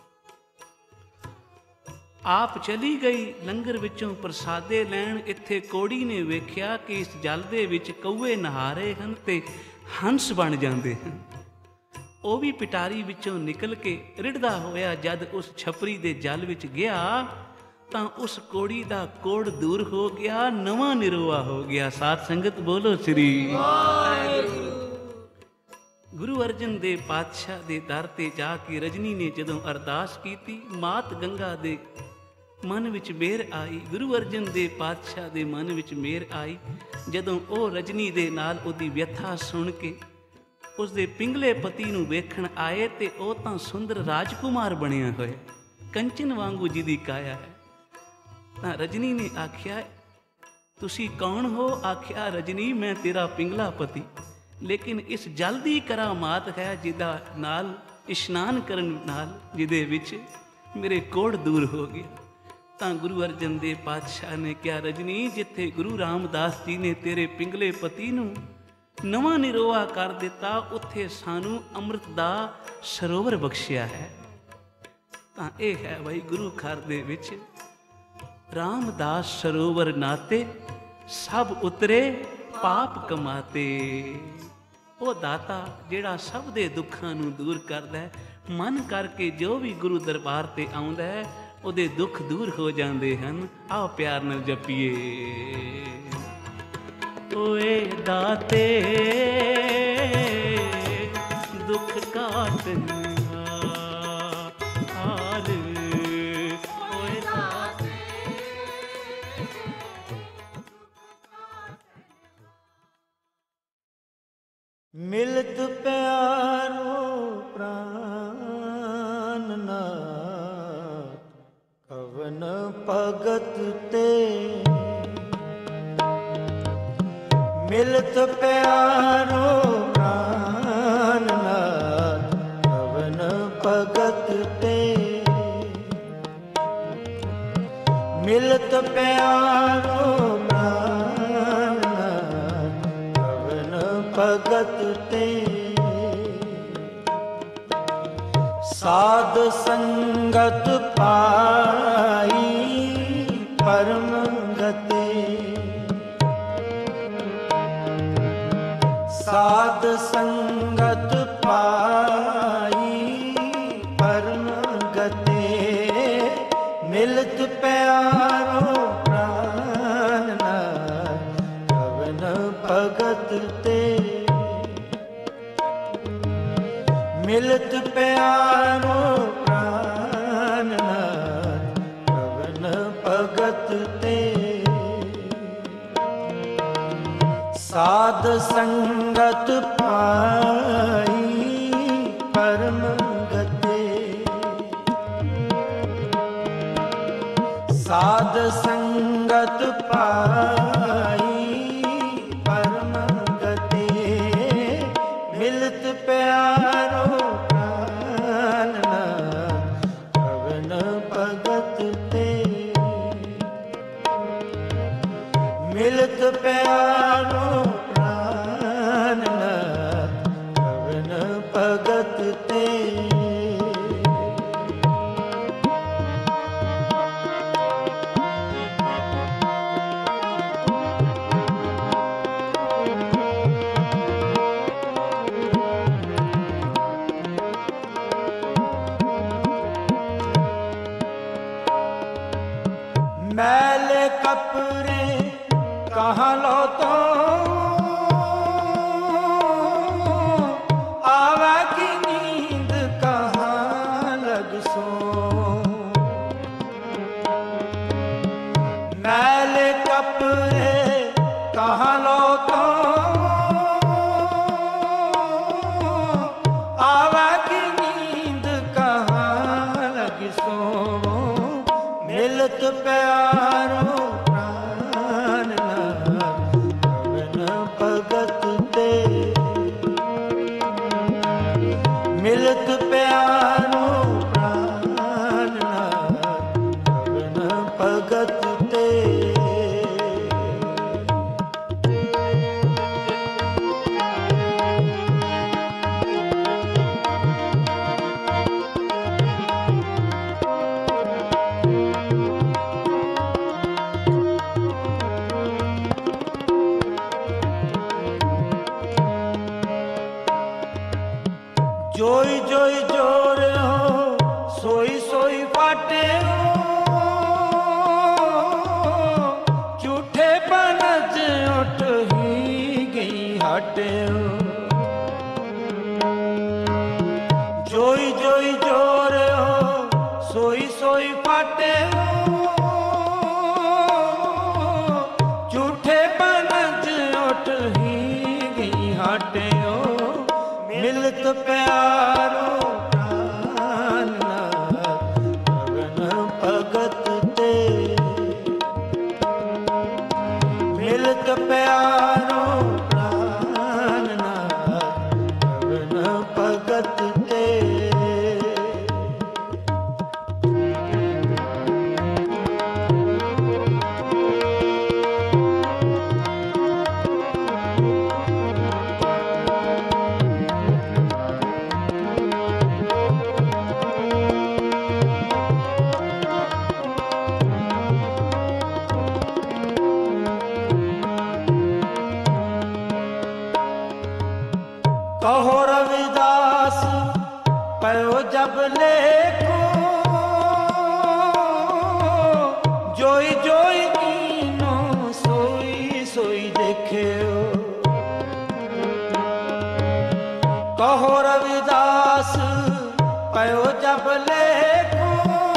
ਆਪ ਚਲੀ ਗਈ ਲੰਗਰ ਵਿੱਚੋਂ ਪ੍ਰਸਾਦੇ ਲੈਣ। ਇੱਥੇ ਕੋੜੀ ਨੇ ਵੇਖਿਆ ਕਿ ਇਸ ਜਲ ਦੇ ਵਿੱਚ ਕਊਏ ਨਹਾ ਰਹੇ ਹਨ ਤੇ ਹੰਸ ਬਣ ਜਾਂਦੇ ਹਨ। ਉਹ ਵੀ ਪਿਟਾਰੀ ਵਿੱਚੋਂ ਨਿਕਲ ਕੇ ਰਿੜਦਾ ਹੋਇਆ ਜਦ ਉਸ ਛਪਰੀ ਦੇ ਜਲ ਵਿੱਚ ਗਿਆ ਤਾਂ ਉਸ ਕੋੜੀ ਦਾ ਕੋੜ ਦੂਰ ਹੋ ਗਿਆ, ਨਵਾਂ ਨਿਰੋਆ ਹੋ ਗਿਆ। ਸਾਧ ਸੰਗਤ ਬੋਲੋ ਸ੍ਰੀ ਵਾਹਿਗੁਰੂ। ਗੁਰੂ ਅਰਜਨ ਦੇਵ ਪਾਤਸ਼ਾਹ ਦੇ ਦਰ ਤੇ ਜਾ ਕੇ ਰਜਨੀ ਨੇ ਜਦੋਂ ਅਰਦਾਸ ਕੀਤੀ, ਮਾਤ ਗੰਗਾ ਦੇ ਮਨ ਵਿੱਚ ਮਿਹਰ ਆਈ। ਗੁਰੂ ਅਰਜਨ ਦੇਵ ਪਾਤਸ਼ਾਹ ਦੇ ਮਨ ਵਿੱਚ ਮਿਹਰ ਆਈ ਜਦੋਂ ਉਹ ਰਜਨੀ ਦੇ ਨਾਲ ਉਹਦੀ ਵਿਅਥਾ ਸੁਣ ਕੇ ਉਸਦੇ ਪਿੰਗਲੇ ਪਤੀ ਨੂੰ ਵੇਖਣ ਆਏ ਤੇ ਉਹ ਤਾਂ ਸੁੰਦਰ ਰਾਜਕੁਮਾਰ ਬਣਿਆ ਹੋਇਆ, ਕੰਚਨ ਵਾਂਗੂ ਜਿਹਦੀ ਕਾਇਆ ਹੈ। ਤਾਂ ਰਜਨੀ ਨੇ ਆਖਿਆ, ਤੁਸੀਂ ਕੌਣ ਹੋ? ਆਖਿਆ, ਰਜਨੀ ਮੈਂ ਤੇਰਾ ਪਿੰਗਲਾ ਪਤੀ, ਲੇਕਿਨ ਇਸ ਜਲ ਦੀ ਕਰਾਮਾਤ ਹੈ ਜਿਹਦਾ ਨਾਲ ਇਸ਼ਨਾਨ ਕਰਨ ਨਾਲ ਜਿਹਦੇ ਵਿੱਚ ਮੇਰੇ ਕੋੜ ਦੂਰ ਹੋ ਗਿਆ। ਤਾਂ ਗੁਰੂ ਅਰਜਨ ਦੇਵ ਪਾਤਸ਼ਾਹ ਨੇ ਕਿਹਾ, ਰਜਨੀ ਜਿੱਥੇ ਗੁਰੂ ਰਾਮਦਾਸ ਜੀ ਨੇ ਤੇਰੇ ਪਿੰਗਲੇ ਪਤੀ ਨੂੰ ਨਵਾਂ ਨਿਰੋਆ ਕਰ ਦਿੱਤਾ, ਉੱਥੇ ਸਾਨੂੰ ਅੰਮ੍ਰਿਤ ਦਾ ਸਰੋਵਰ ਬਖਸ਼ਿਆ ਹੈ। ਤਾਂ ਇਹ ਹੈ ਬਈ ਗੁਰੂ ਘਰ ਦੇ ਵਿੱਚ ਰਾਮਦਾਸ ਸਰੋਵਰ ਨਾਤੇ ਸਭ ਉਤਰੇ ਪਾਪ ਕਮਾਤੇ। ਉਹ ਦਾਤਾ ਜਿਹੜਾ ਸਭ ਦੇ ਦੁੱਖਾਂ ਨੂੰ ਦੂਰ ਕਰਦਾ ਹੈ, ਮਨ ਕਰਕੇ ਜੋ ਵੀ ਗੁਰੂ ਦਰਬਾਰ ਤੇ ਆਉਂਦਾ ਹੈ ਉਹਦੇ ਦੁੱਖ ਦੂਰ ਹੋ ਜਾਂਦੇ ਹਨ। ਆਓ ਪਿਆਰ ਨਾਲ ਜਪੀਏ, ਓਏ ਦਾਤੇ ਦੁੱਖ ਕਾਟਨ ਹਾਲ, ਓਏ ਦਾਤੇ ਮਿਲਤ ਪਿਆਰੋ ਪ੍ਰਾਨ ਨਾਥ, ਕਵਨ ਭਗਤ ਤੇ ਮਿਲਤ ਪਿਆਰੋ ਪ੍ਰਾਨ ਨਾਥ, ਕਵਨ ਭਗਤ ਤੇ ਮਿਲਤ ਪਿਆਰੋ ਪ੍ਰਾਨ ਨਾਥ, ਕਵਨ ਭਗਤ ਤੇ ਸਾਧ ਸੰਗਤ ਪਾਈ ਪਰਮ ਗਤੇ, ਸਾਧ ਸੰਗਤ ਪਾਈ ਪਰਮ ਗਤੇ, ਮਿਲਤ ਪਿਆਰੋ ਪ੍ਰਾਨ ਨਾਥ, ਕਵਨ ਭਗਤ ਤੇ ਮਿਲਤ ਪਿਆਰੋ ਪ੍ਰਾਨ ਨਾਥ, ਕਵਨ ਭਗਤ ਤੇ ਸਾਧ ਸੰਗਤ ਪਾਈ ਪਰਮ ਗਤੇ, ਸਾਧ ਸੰਗਤ ਪਾਈ मिलत प्यारो प्राण नाथ कवन भगत ते। मैल कपड़े कहाँ लो तो आवा की नींद कहाँ लग सो। मैल कपड़े कहाँ लो तो आवा की नींद कहाँ लग सो। मिलत प्यारो प्राण नाथ कवन भगत ते। मिलत प्यारो प्राण नाथ कवन भगत ते। जोई जोई जोर हो सोई सोई फाटे हो। झूठे बनज उठ ही गई हटे हो। जोई जोई जोर हो सोई सोई फाटे हो। झूठे बनज उठ ही गई हटे हो। मिलत प्यारो प्राण नाथ कवन भगत ते। मिलत प्यारो प्राण नाथ कवन भगत ते। कहो रविदास पयो जब लेखो। जोई जोई कीनो सोई सोई देख्यो। कहो रविदास पयो जब लेखो।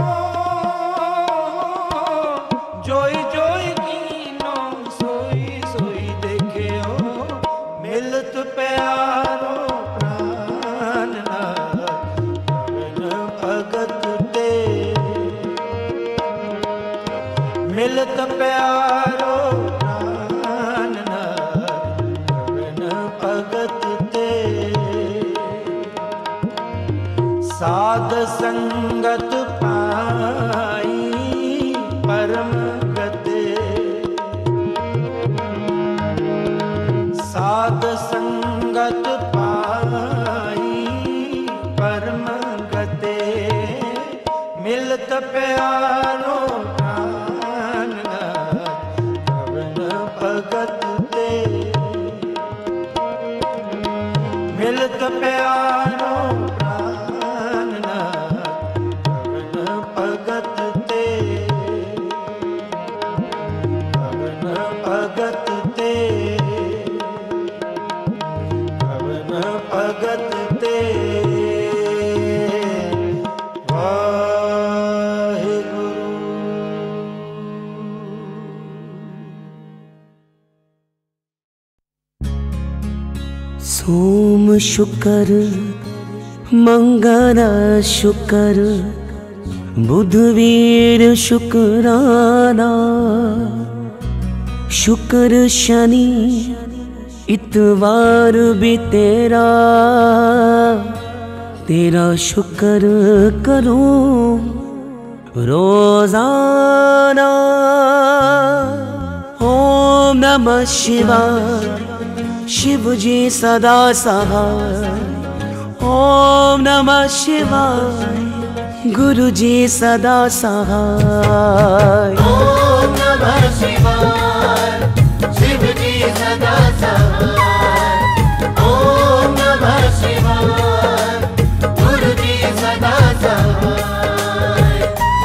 जोई जोई कीनो सोई सोई देख्यो। मिलत प्यारो प्राण नाथ कवन भगत ते। मिलत प्यारो प्राण नाथ कवन भगत ते। साध संगत पाई परम गते। साध संगत पाई परम गते। मिलत प्यारो प्राण नाथ कवन भगत ते। मिलत प्यारो प्राण नाथ कवन भगत ते। कवन भगत ते। कवन भगत ते। सोम शुक्र मंगल शुक्र बुधवीर शुक्राना। शुक्र शनि इतवार भी तेरा। तेरा शुक्र करूं रोजाना। ओ ओम नमः शिवाय, शिव जी सदा सहाय। ओम नमः शिवाय, गुरु जी सदा सहाय। ओम नमः शिवाय, शिव जी सदा सहाय। ओम नमः शिवाय, गुरु जी सदा सहाय।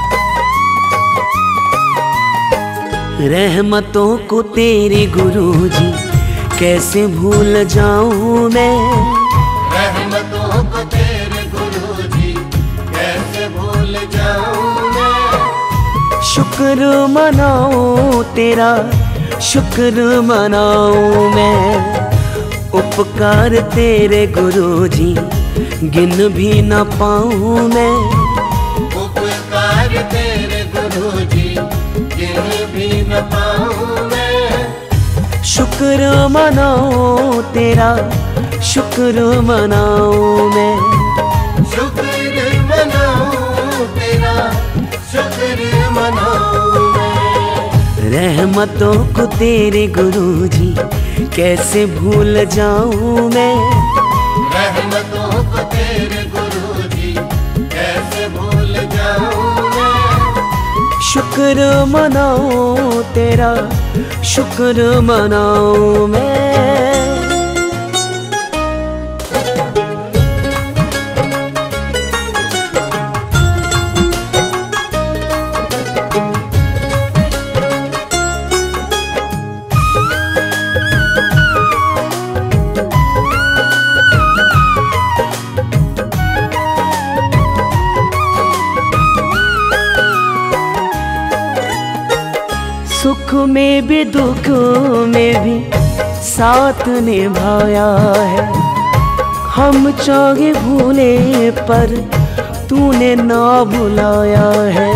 रहमतों को तेरे गुरु जी कैसे भूल जाऊं मैं। रहमतों को तेरे गुरु जी कैसे भूल जाऊं मैं। शुक्र मनाऊं तेरा, शुक्र मनाऊं मैं। उपकार तेरे गुरु जी गिन भी न पाऊं मैं। उपकार तेरे गुरु जी गिन भी न पाऊं मैं। शुक्र मनाऊं तेरा, शुक्र मनाऊं मैं। शुक्र मनाऊं तेरा, शुक्र मनाऊं मैं। रहमतों को तेरे गुरु जी कैसे भूल जाऊं मैं। रहमतों को तेरे गुरु जी कैसे भूल जाऊं मैं। शुक्र मनाऊं तेरा, शुक्र मनाऊं मैं। सुख में भी दुख में भी साथ निभाया है। हम चाहे भूले पर तूने ना भुलाया है।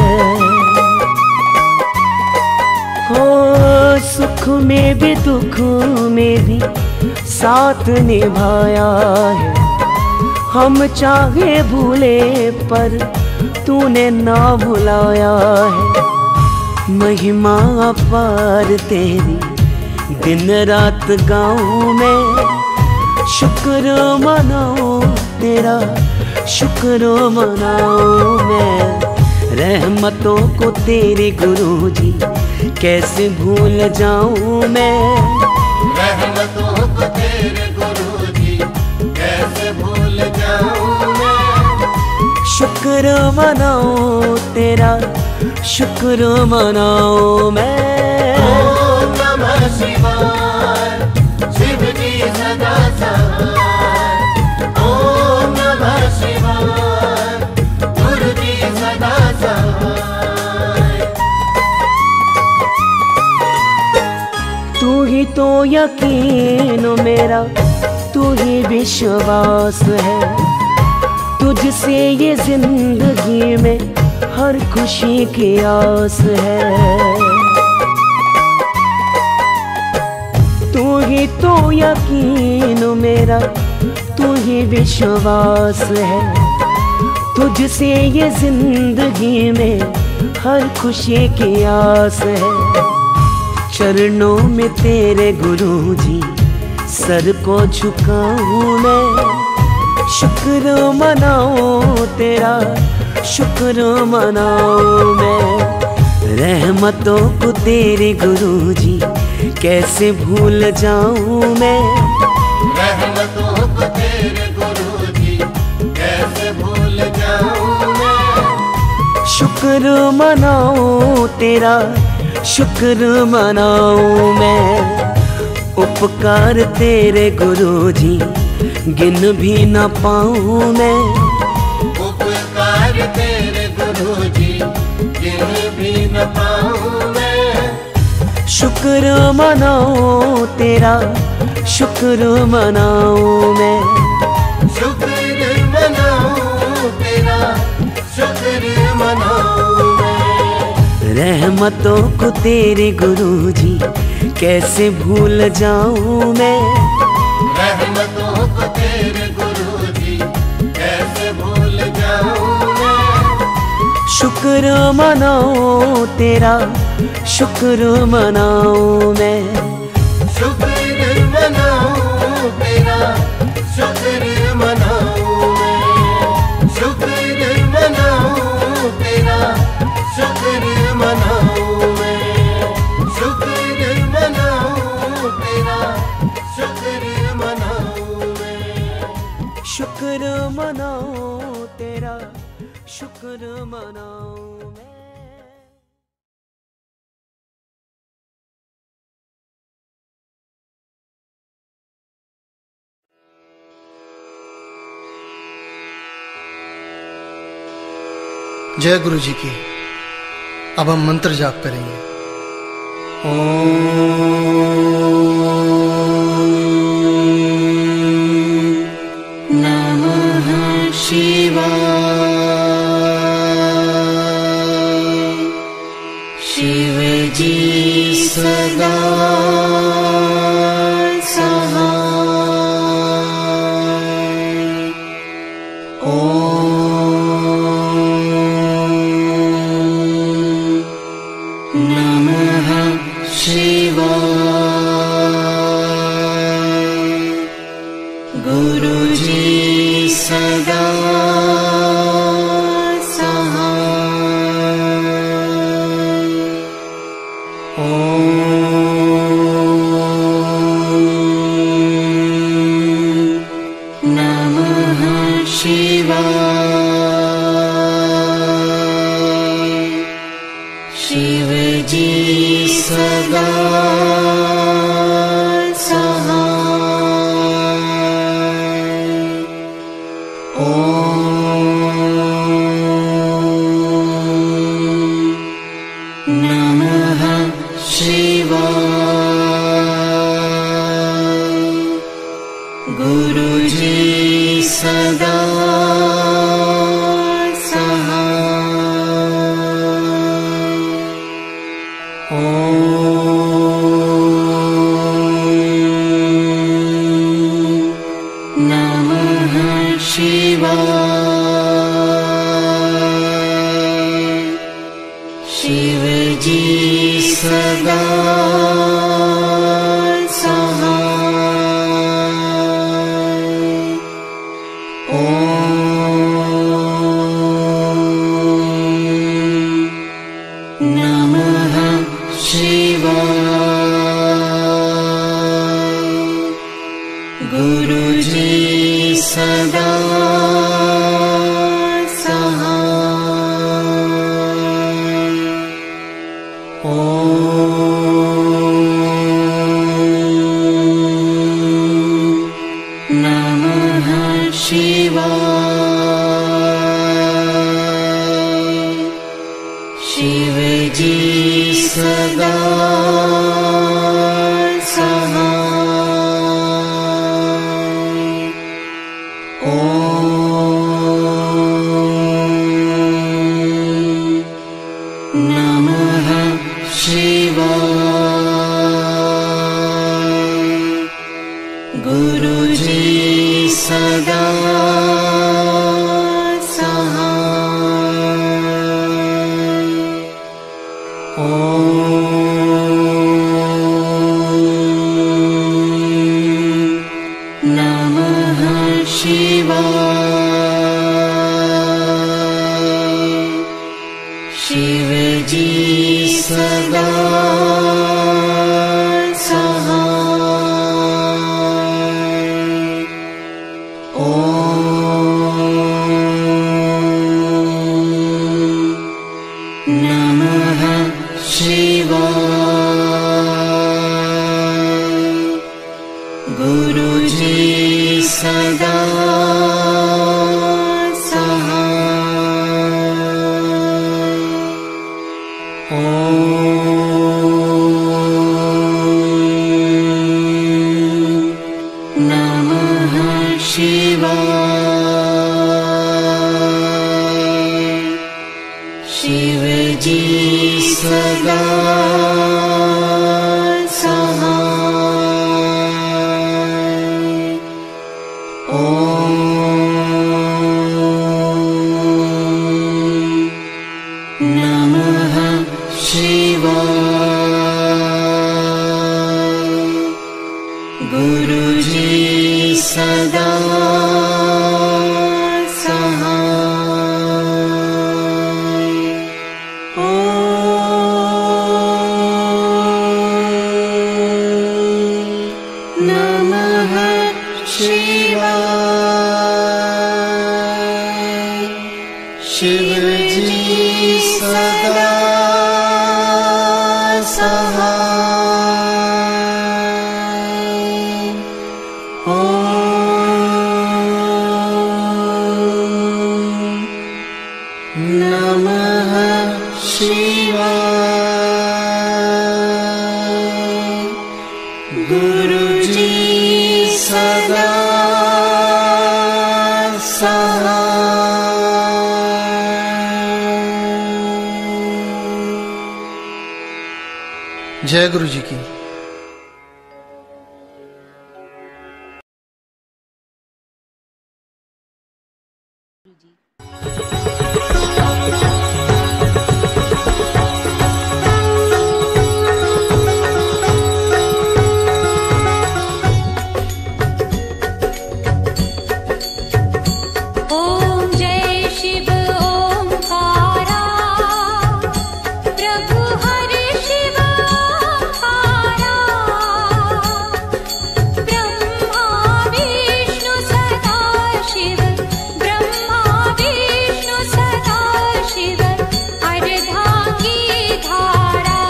हो सुख में भी दुख में भी साथ निभाया है। हम चाहे भूले पर तूने ना भुलाया है। महिमा अपार तेरी दिन रात गाऊं मैं। शुक्र मनाऊं तेरा, शुक्र मनाऊं मैं। रहमतों को तेरे गुरु जी कैसे भूल जाऊं मैं। रहमतों को तेरे गुरु जी कैसे भूल जाऊं मैं। शुक्र मनाऊं तेरा, शुक्र मनाऊं मैं। ओम नमः शिवाय, शिव जी सदा सहाय। ओम नमः शिवाय, गुरु जी सदा सहाय। तू ही तो यकीन मेरा, तू ही विश्वास है। तुझसे ये जिंदगी में हर खुशी की आस है। तू ही तो यकीन मेरा, तू ही विश्वास है। तुझसे ये जिंदगी में हर खुशी की आस है। चरणों में तेरे गुरु जी सर को झुकाऊं मैं। शुक्र मनाऊं तेरा, शुक्र मनाऊं मैं। रहमतों को तेरे गुरु जी कैसे भूल जाऊं मैं। रहमतों को तेरे गुरु जी कैसे भूल जाऊं मैं। शुक्र मनाऊं तेरा, शुक्र मनाऊं मैं। उपकार तेरे गुरु जी गिन भी न पाऊं मैं। उपकार तेरे गुरु जी गिन भी न पाऊं मैं। शुक्र मनाऊं तेरा, शुक्र मनाऊं मैं। शुक्र मनाऊं तेरा, शुक्र मनाऊं मैं। रहमतों को तेरे गुरु जी कैसे भूल जाऊं मैं। रहमतों को तेरे गुरु जी कैसे भूल जाऊं मैं। शुक्र मनाऊं तेरा, शुक्र मनाऊं मैं। तेरा शुक्र मनाऊं मैं, शुक्र मनाऊं तेरा शुक्र मनाऊं मैं, शुक्र मनाऊं तेरा शुक्र मनाऊं मैं, शुक्र मनाऊं तेरा शुक्र मनाऊं मैं। जय गुरु जी की। अब हम मंत्र जाप करेंगे। ओम नमः शिवाय, शिव जी सदा सहाय। नमः शिवाय, गुरुजी सदा सहाय। ओम नमः शिवाय, शिव जी सदा सहाय। ओम नमः शिवाय, गुरुजी सदा सहाय। ओम नमः शिवाय, शिव जी सदा सहाय। ओम नमः शिवाय, गुरुजी सदा सहाय। ओम नमः शिवाय, शिव जी सदा सहाय। ओम नमः शिवाय, गुरुजी सदा सहाय। ओम नमः शिवाय, शिव जी सदा सहाय। ओम नमः शिवाय, गुरुजी सदा सहाय। ओम नमः शिवाय, शिव जी सदा सहाय। ओम नमः शिवाय, गुरुजी नमः शिवाय। शिव जी सदा सहाय। ओम नमः शिवाय। गुरु जी सदा सहाय। जय गुरु जी की। ओम जय शिव ओंकारा, प्रभु हरि शिव ओंकारा। ब्रह्मा विष्णु सदा शिव, ब्रह्मा विष्णु सदा शिव, अर्धांगी धारा।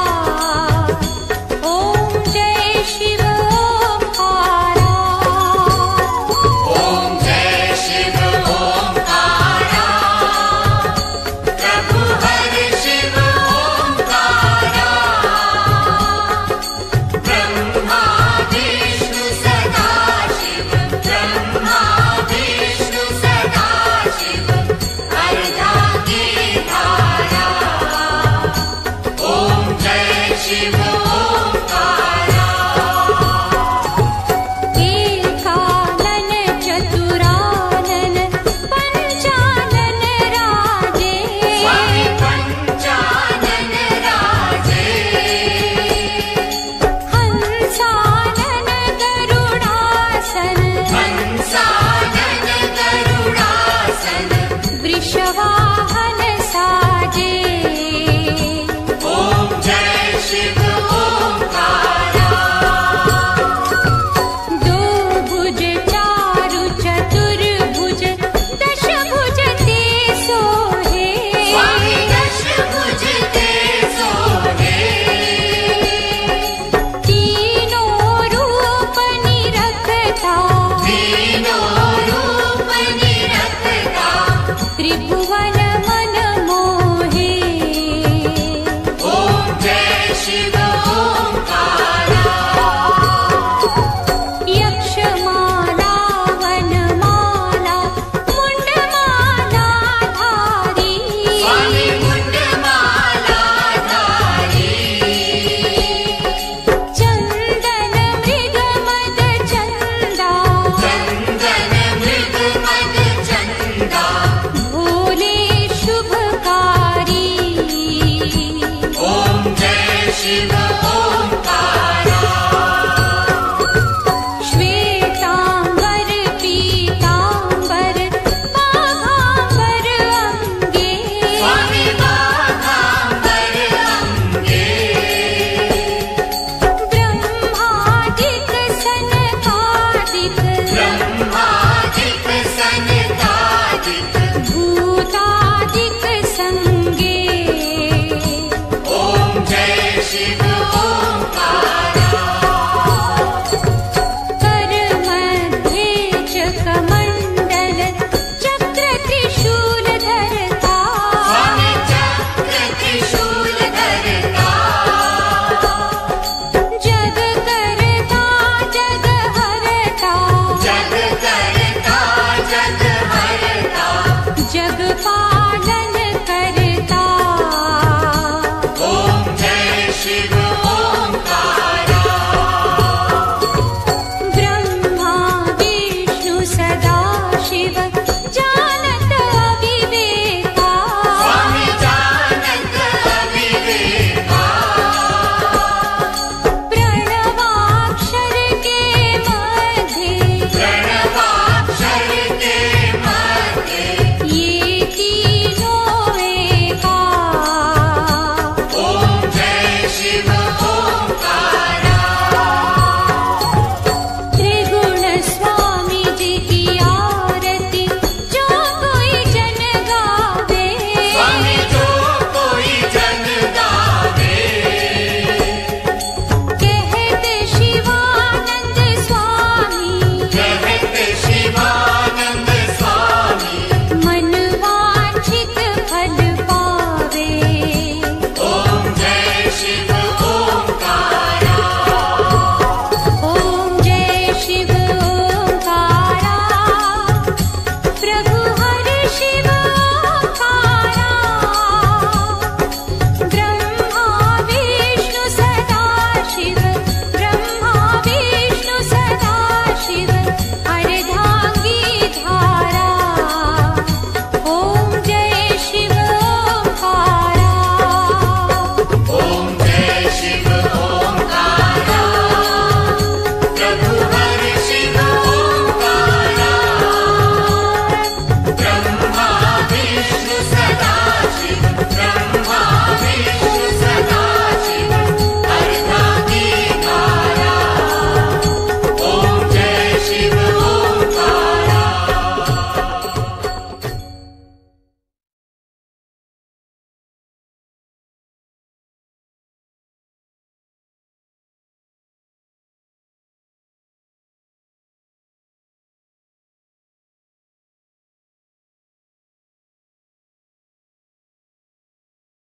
ओम जय शिव ओंकारा। ओम जय शिव ओंकारा, प्रभु हरि शिव ओंकारा। ब्रह्मा विष्णु सदा शिव, ब्रह्मा विष्णु सदा शिव, अर्धांगी धारा। ओम जय शिव ओंकारा। एकानन चतुरानन पंचानन राजे, स्वामी पंचानन राजे। हंसानन गरुडासन, हंसानन गरुडासन। वृषवाहन साजे। ओम जय शिव ओंकारा। दो भुज चारु चतुर्भुज, दश भुज ते सोहे। स्वामी दश भुज ते सोहे। तीनों रूप निरखता, तीनों रूप निरखता। त्रिभुवन मन मोहे। ओम जय शिव ओंकारा। यक्षमाला वनमाला मुंडमाला धारी। स्वामी मुंडमाला धारी। चंदन मृग मद चंदा, चंदन मृग मद चंदा। भोले शुभकारी। ओम जय शिव